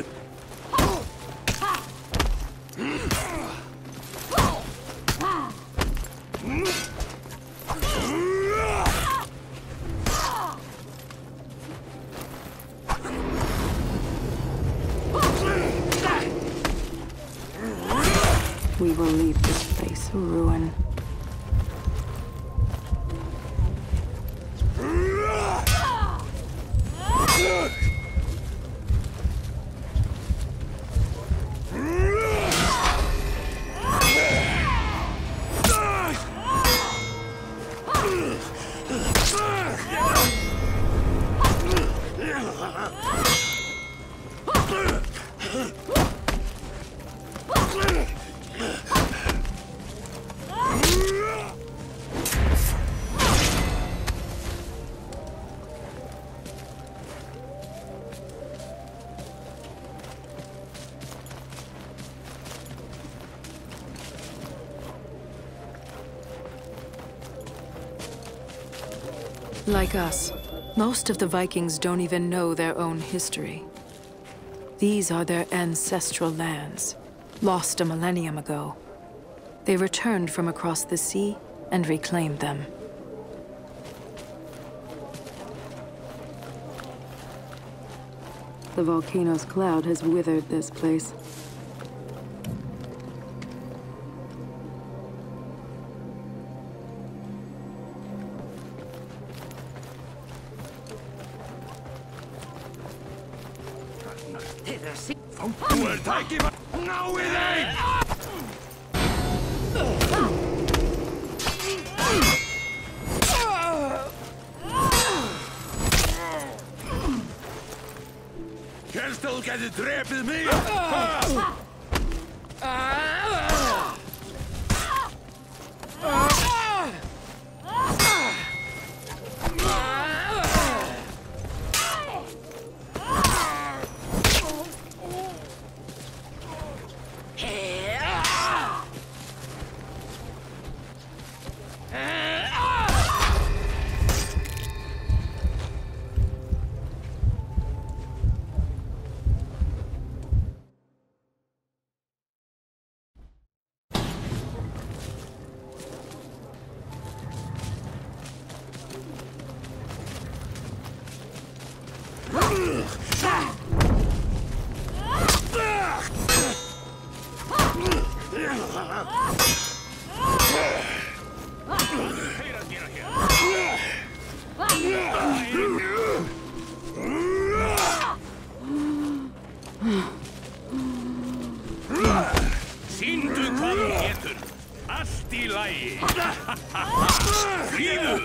Like us, most of the Vikings don't even know their own history. These are their ancestral lands, lost a millennium ago. They returned from across the sea and reclaimed them. The volcano's cloud has withered this place. Now it ain't! Kerstel gæti drepið mig! Sýndu hvað þú getur. Allt í lagi. Fríðu!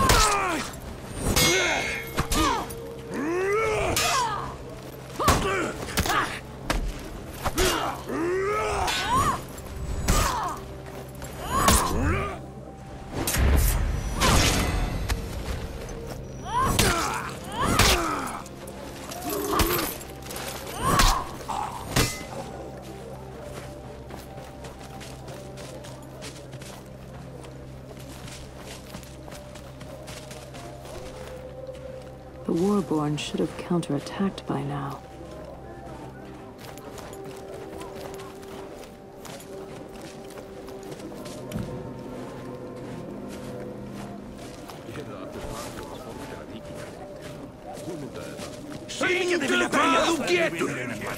The Warborn should have counterattacked by now. Sýndu hvað þú getur!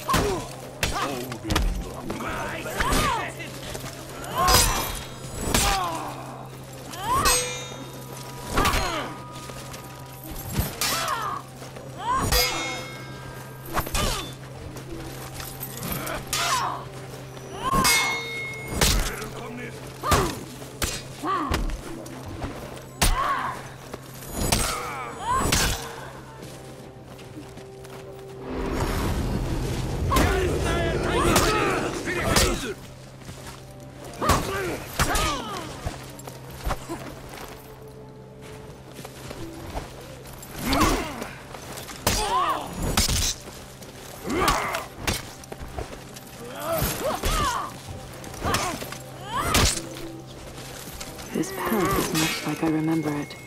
This path is much like I remember it.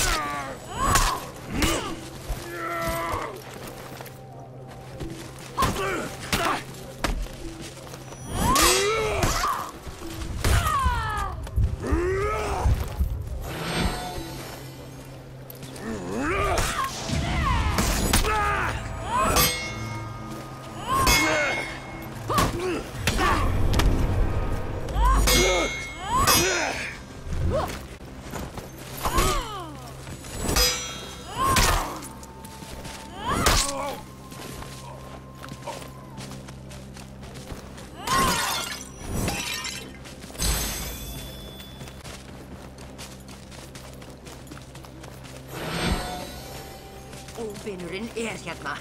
Óvinurinn er hérna.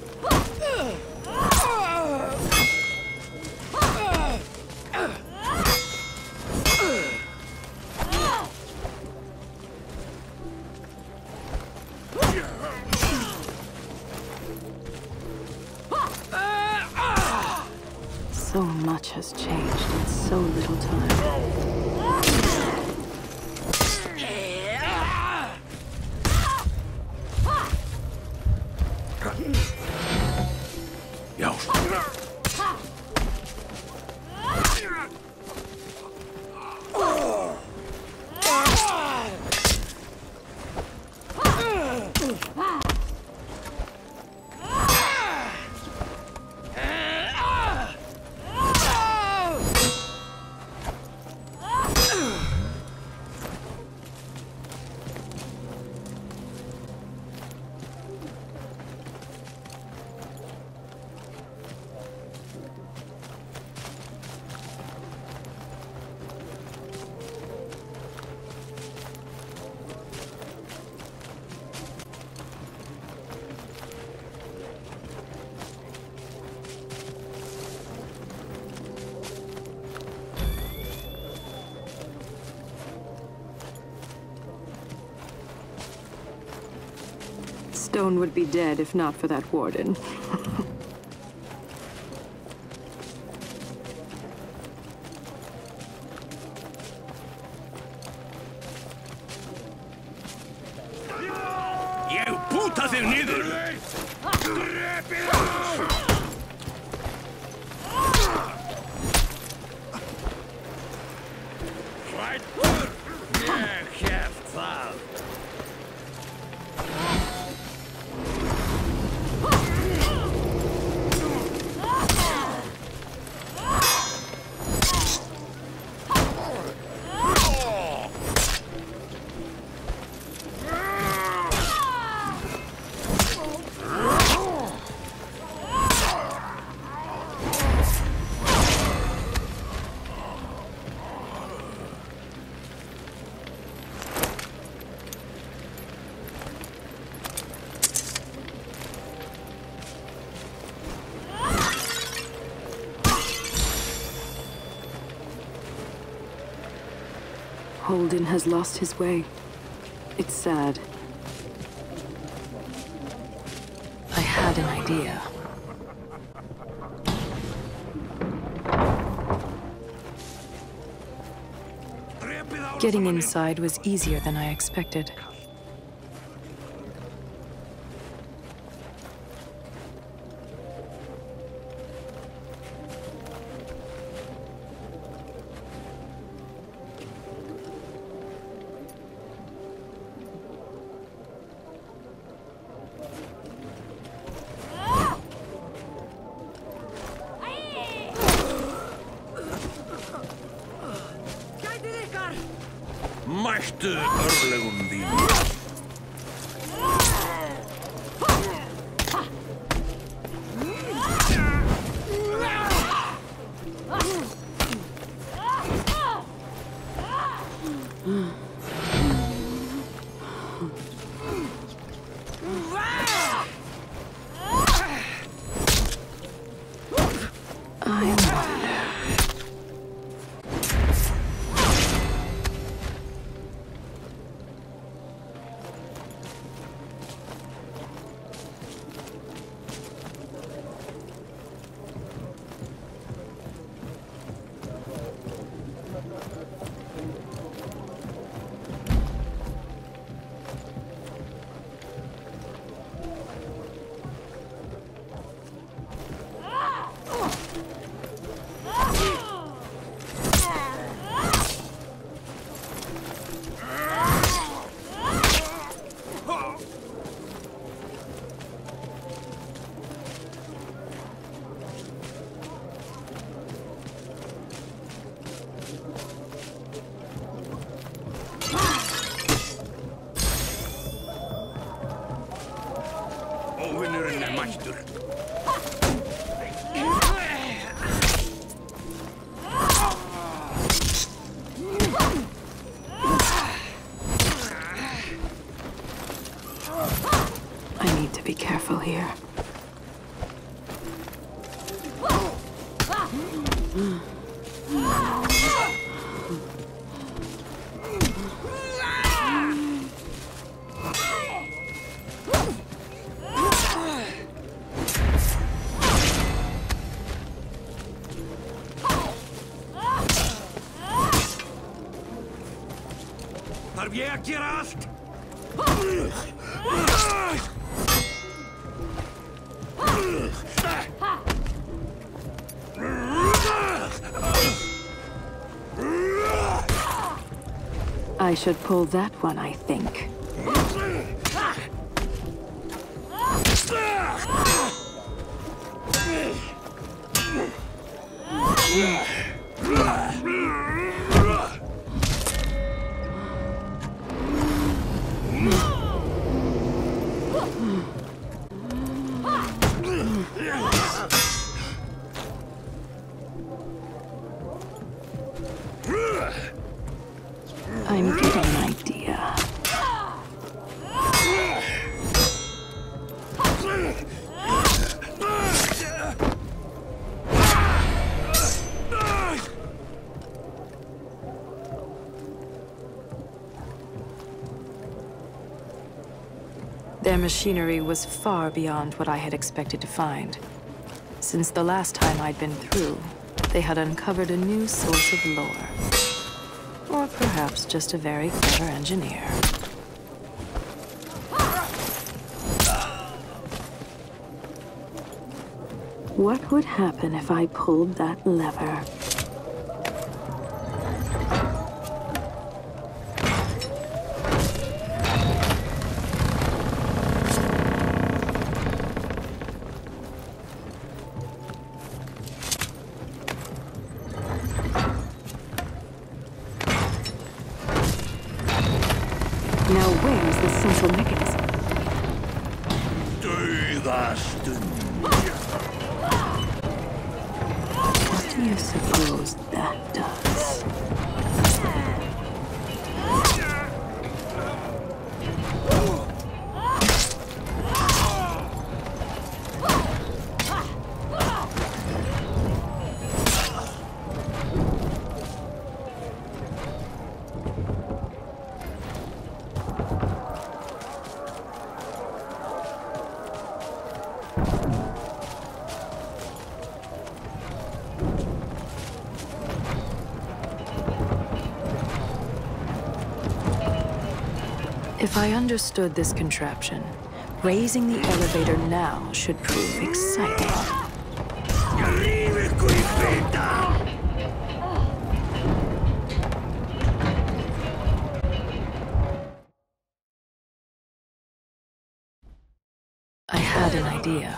So much has changed in so little time. Stone would be dead if not for that warden. You putas er niður! Hræddur! Ég hélt það! Holden has lost his way. It's sad. I had an idea. Getting inside was easier than I expected. Mættu örlögum þínum! Óvinnurinn er mættur. I need to be careful here. Þarf ég að gera allt? I should pull that one, I think. I'm getting an idea. Their machinery was far beyond what I had expected to find. Since the last time I'd been through, they had uncovered a new source of lore. Or perhaps just a very clever engineer. What would happen if I pulled that lever? Now where's the central mechanism? What do you suppose that does? If I understood this contraption, raising the elevator now should prove exciting. I had an idea.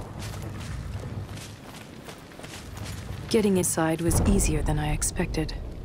Getting inside was easier than I expected.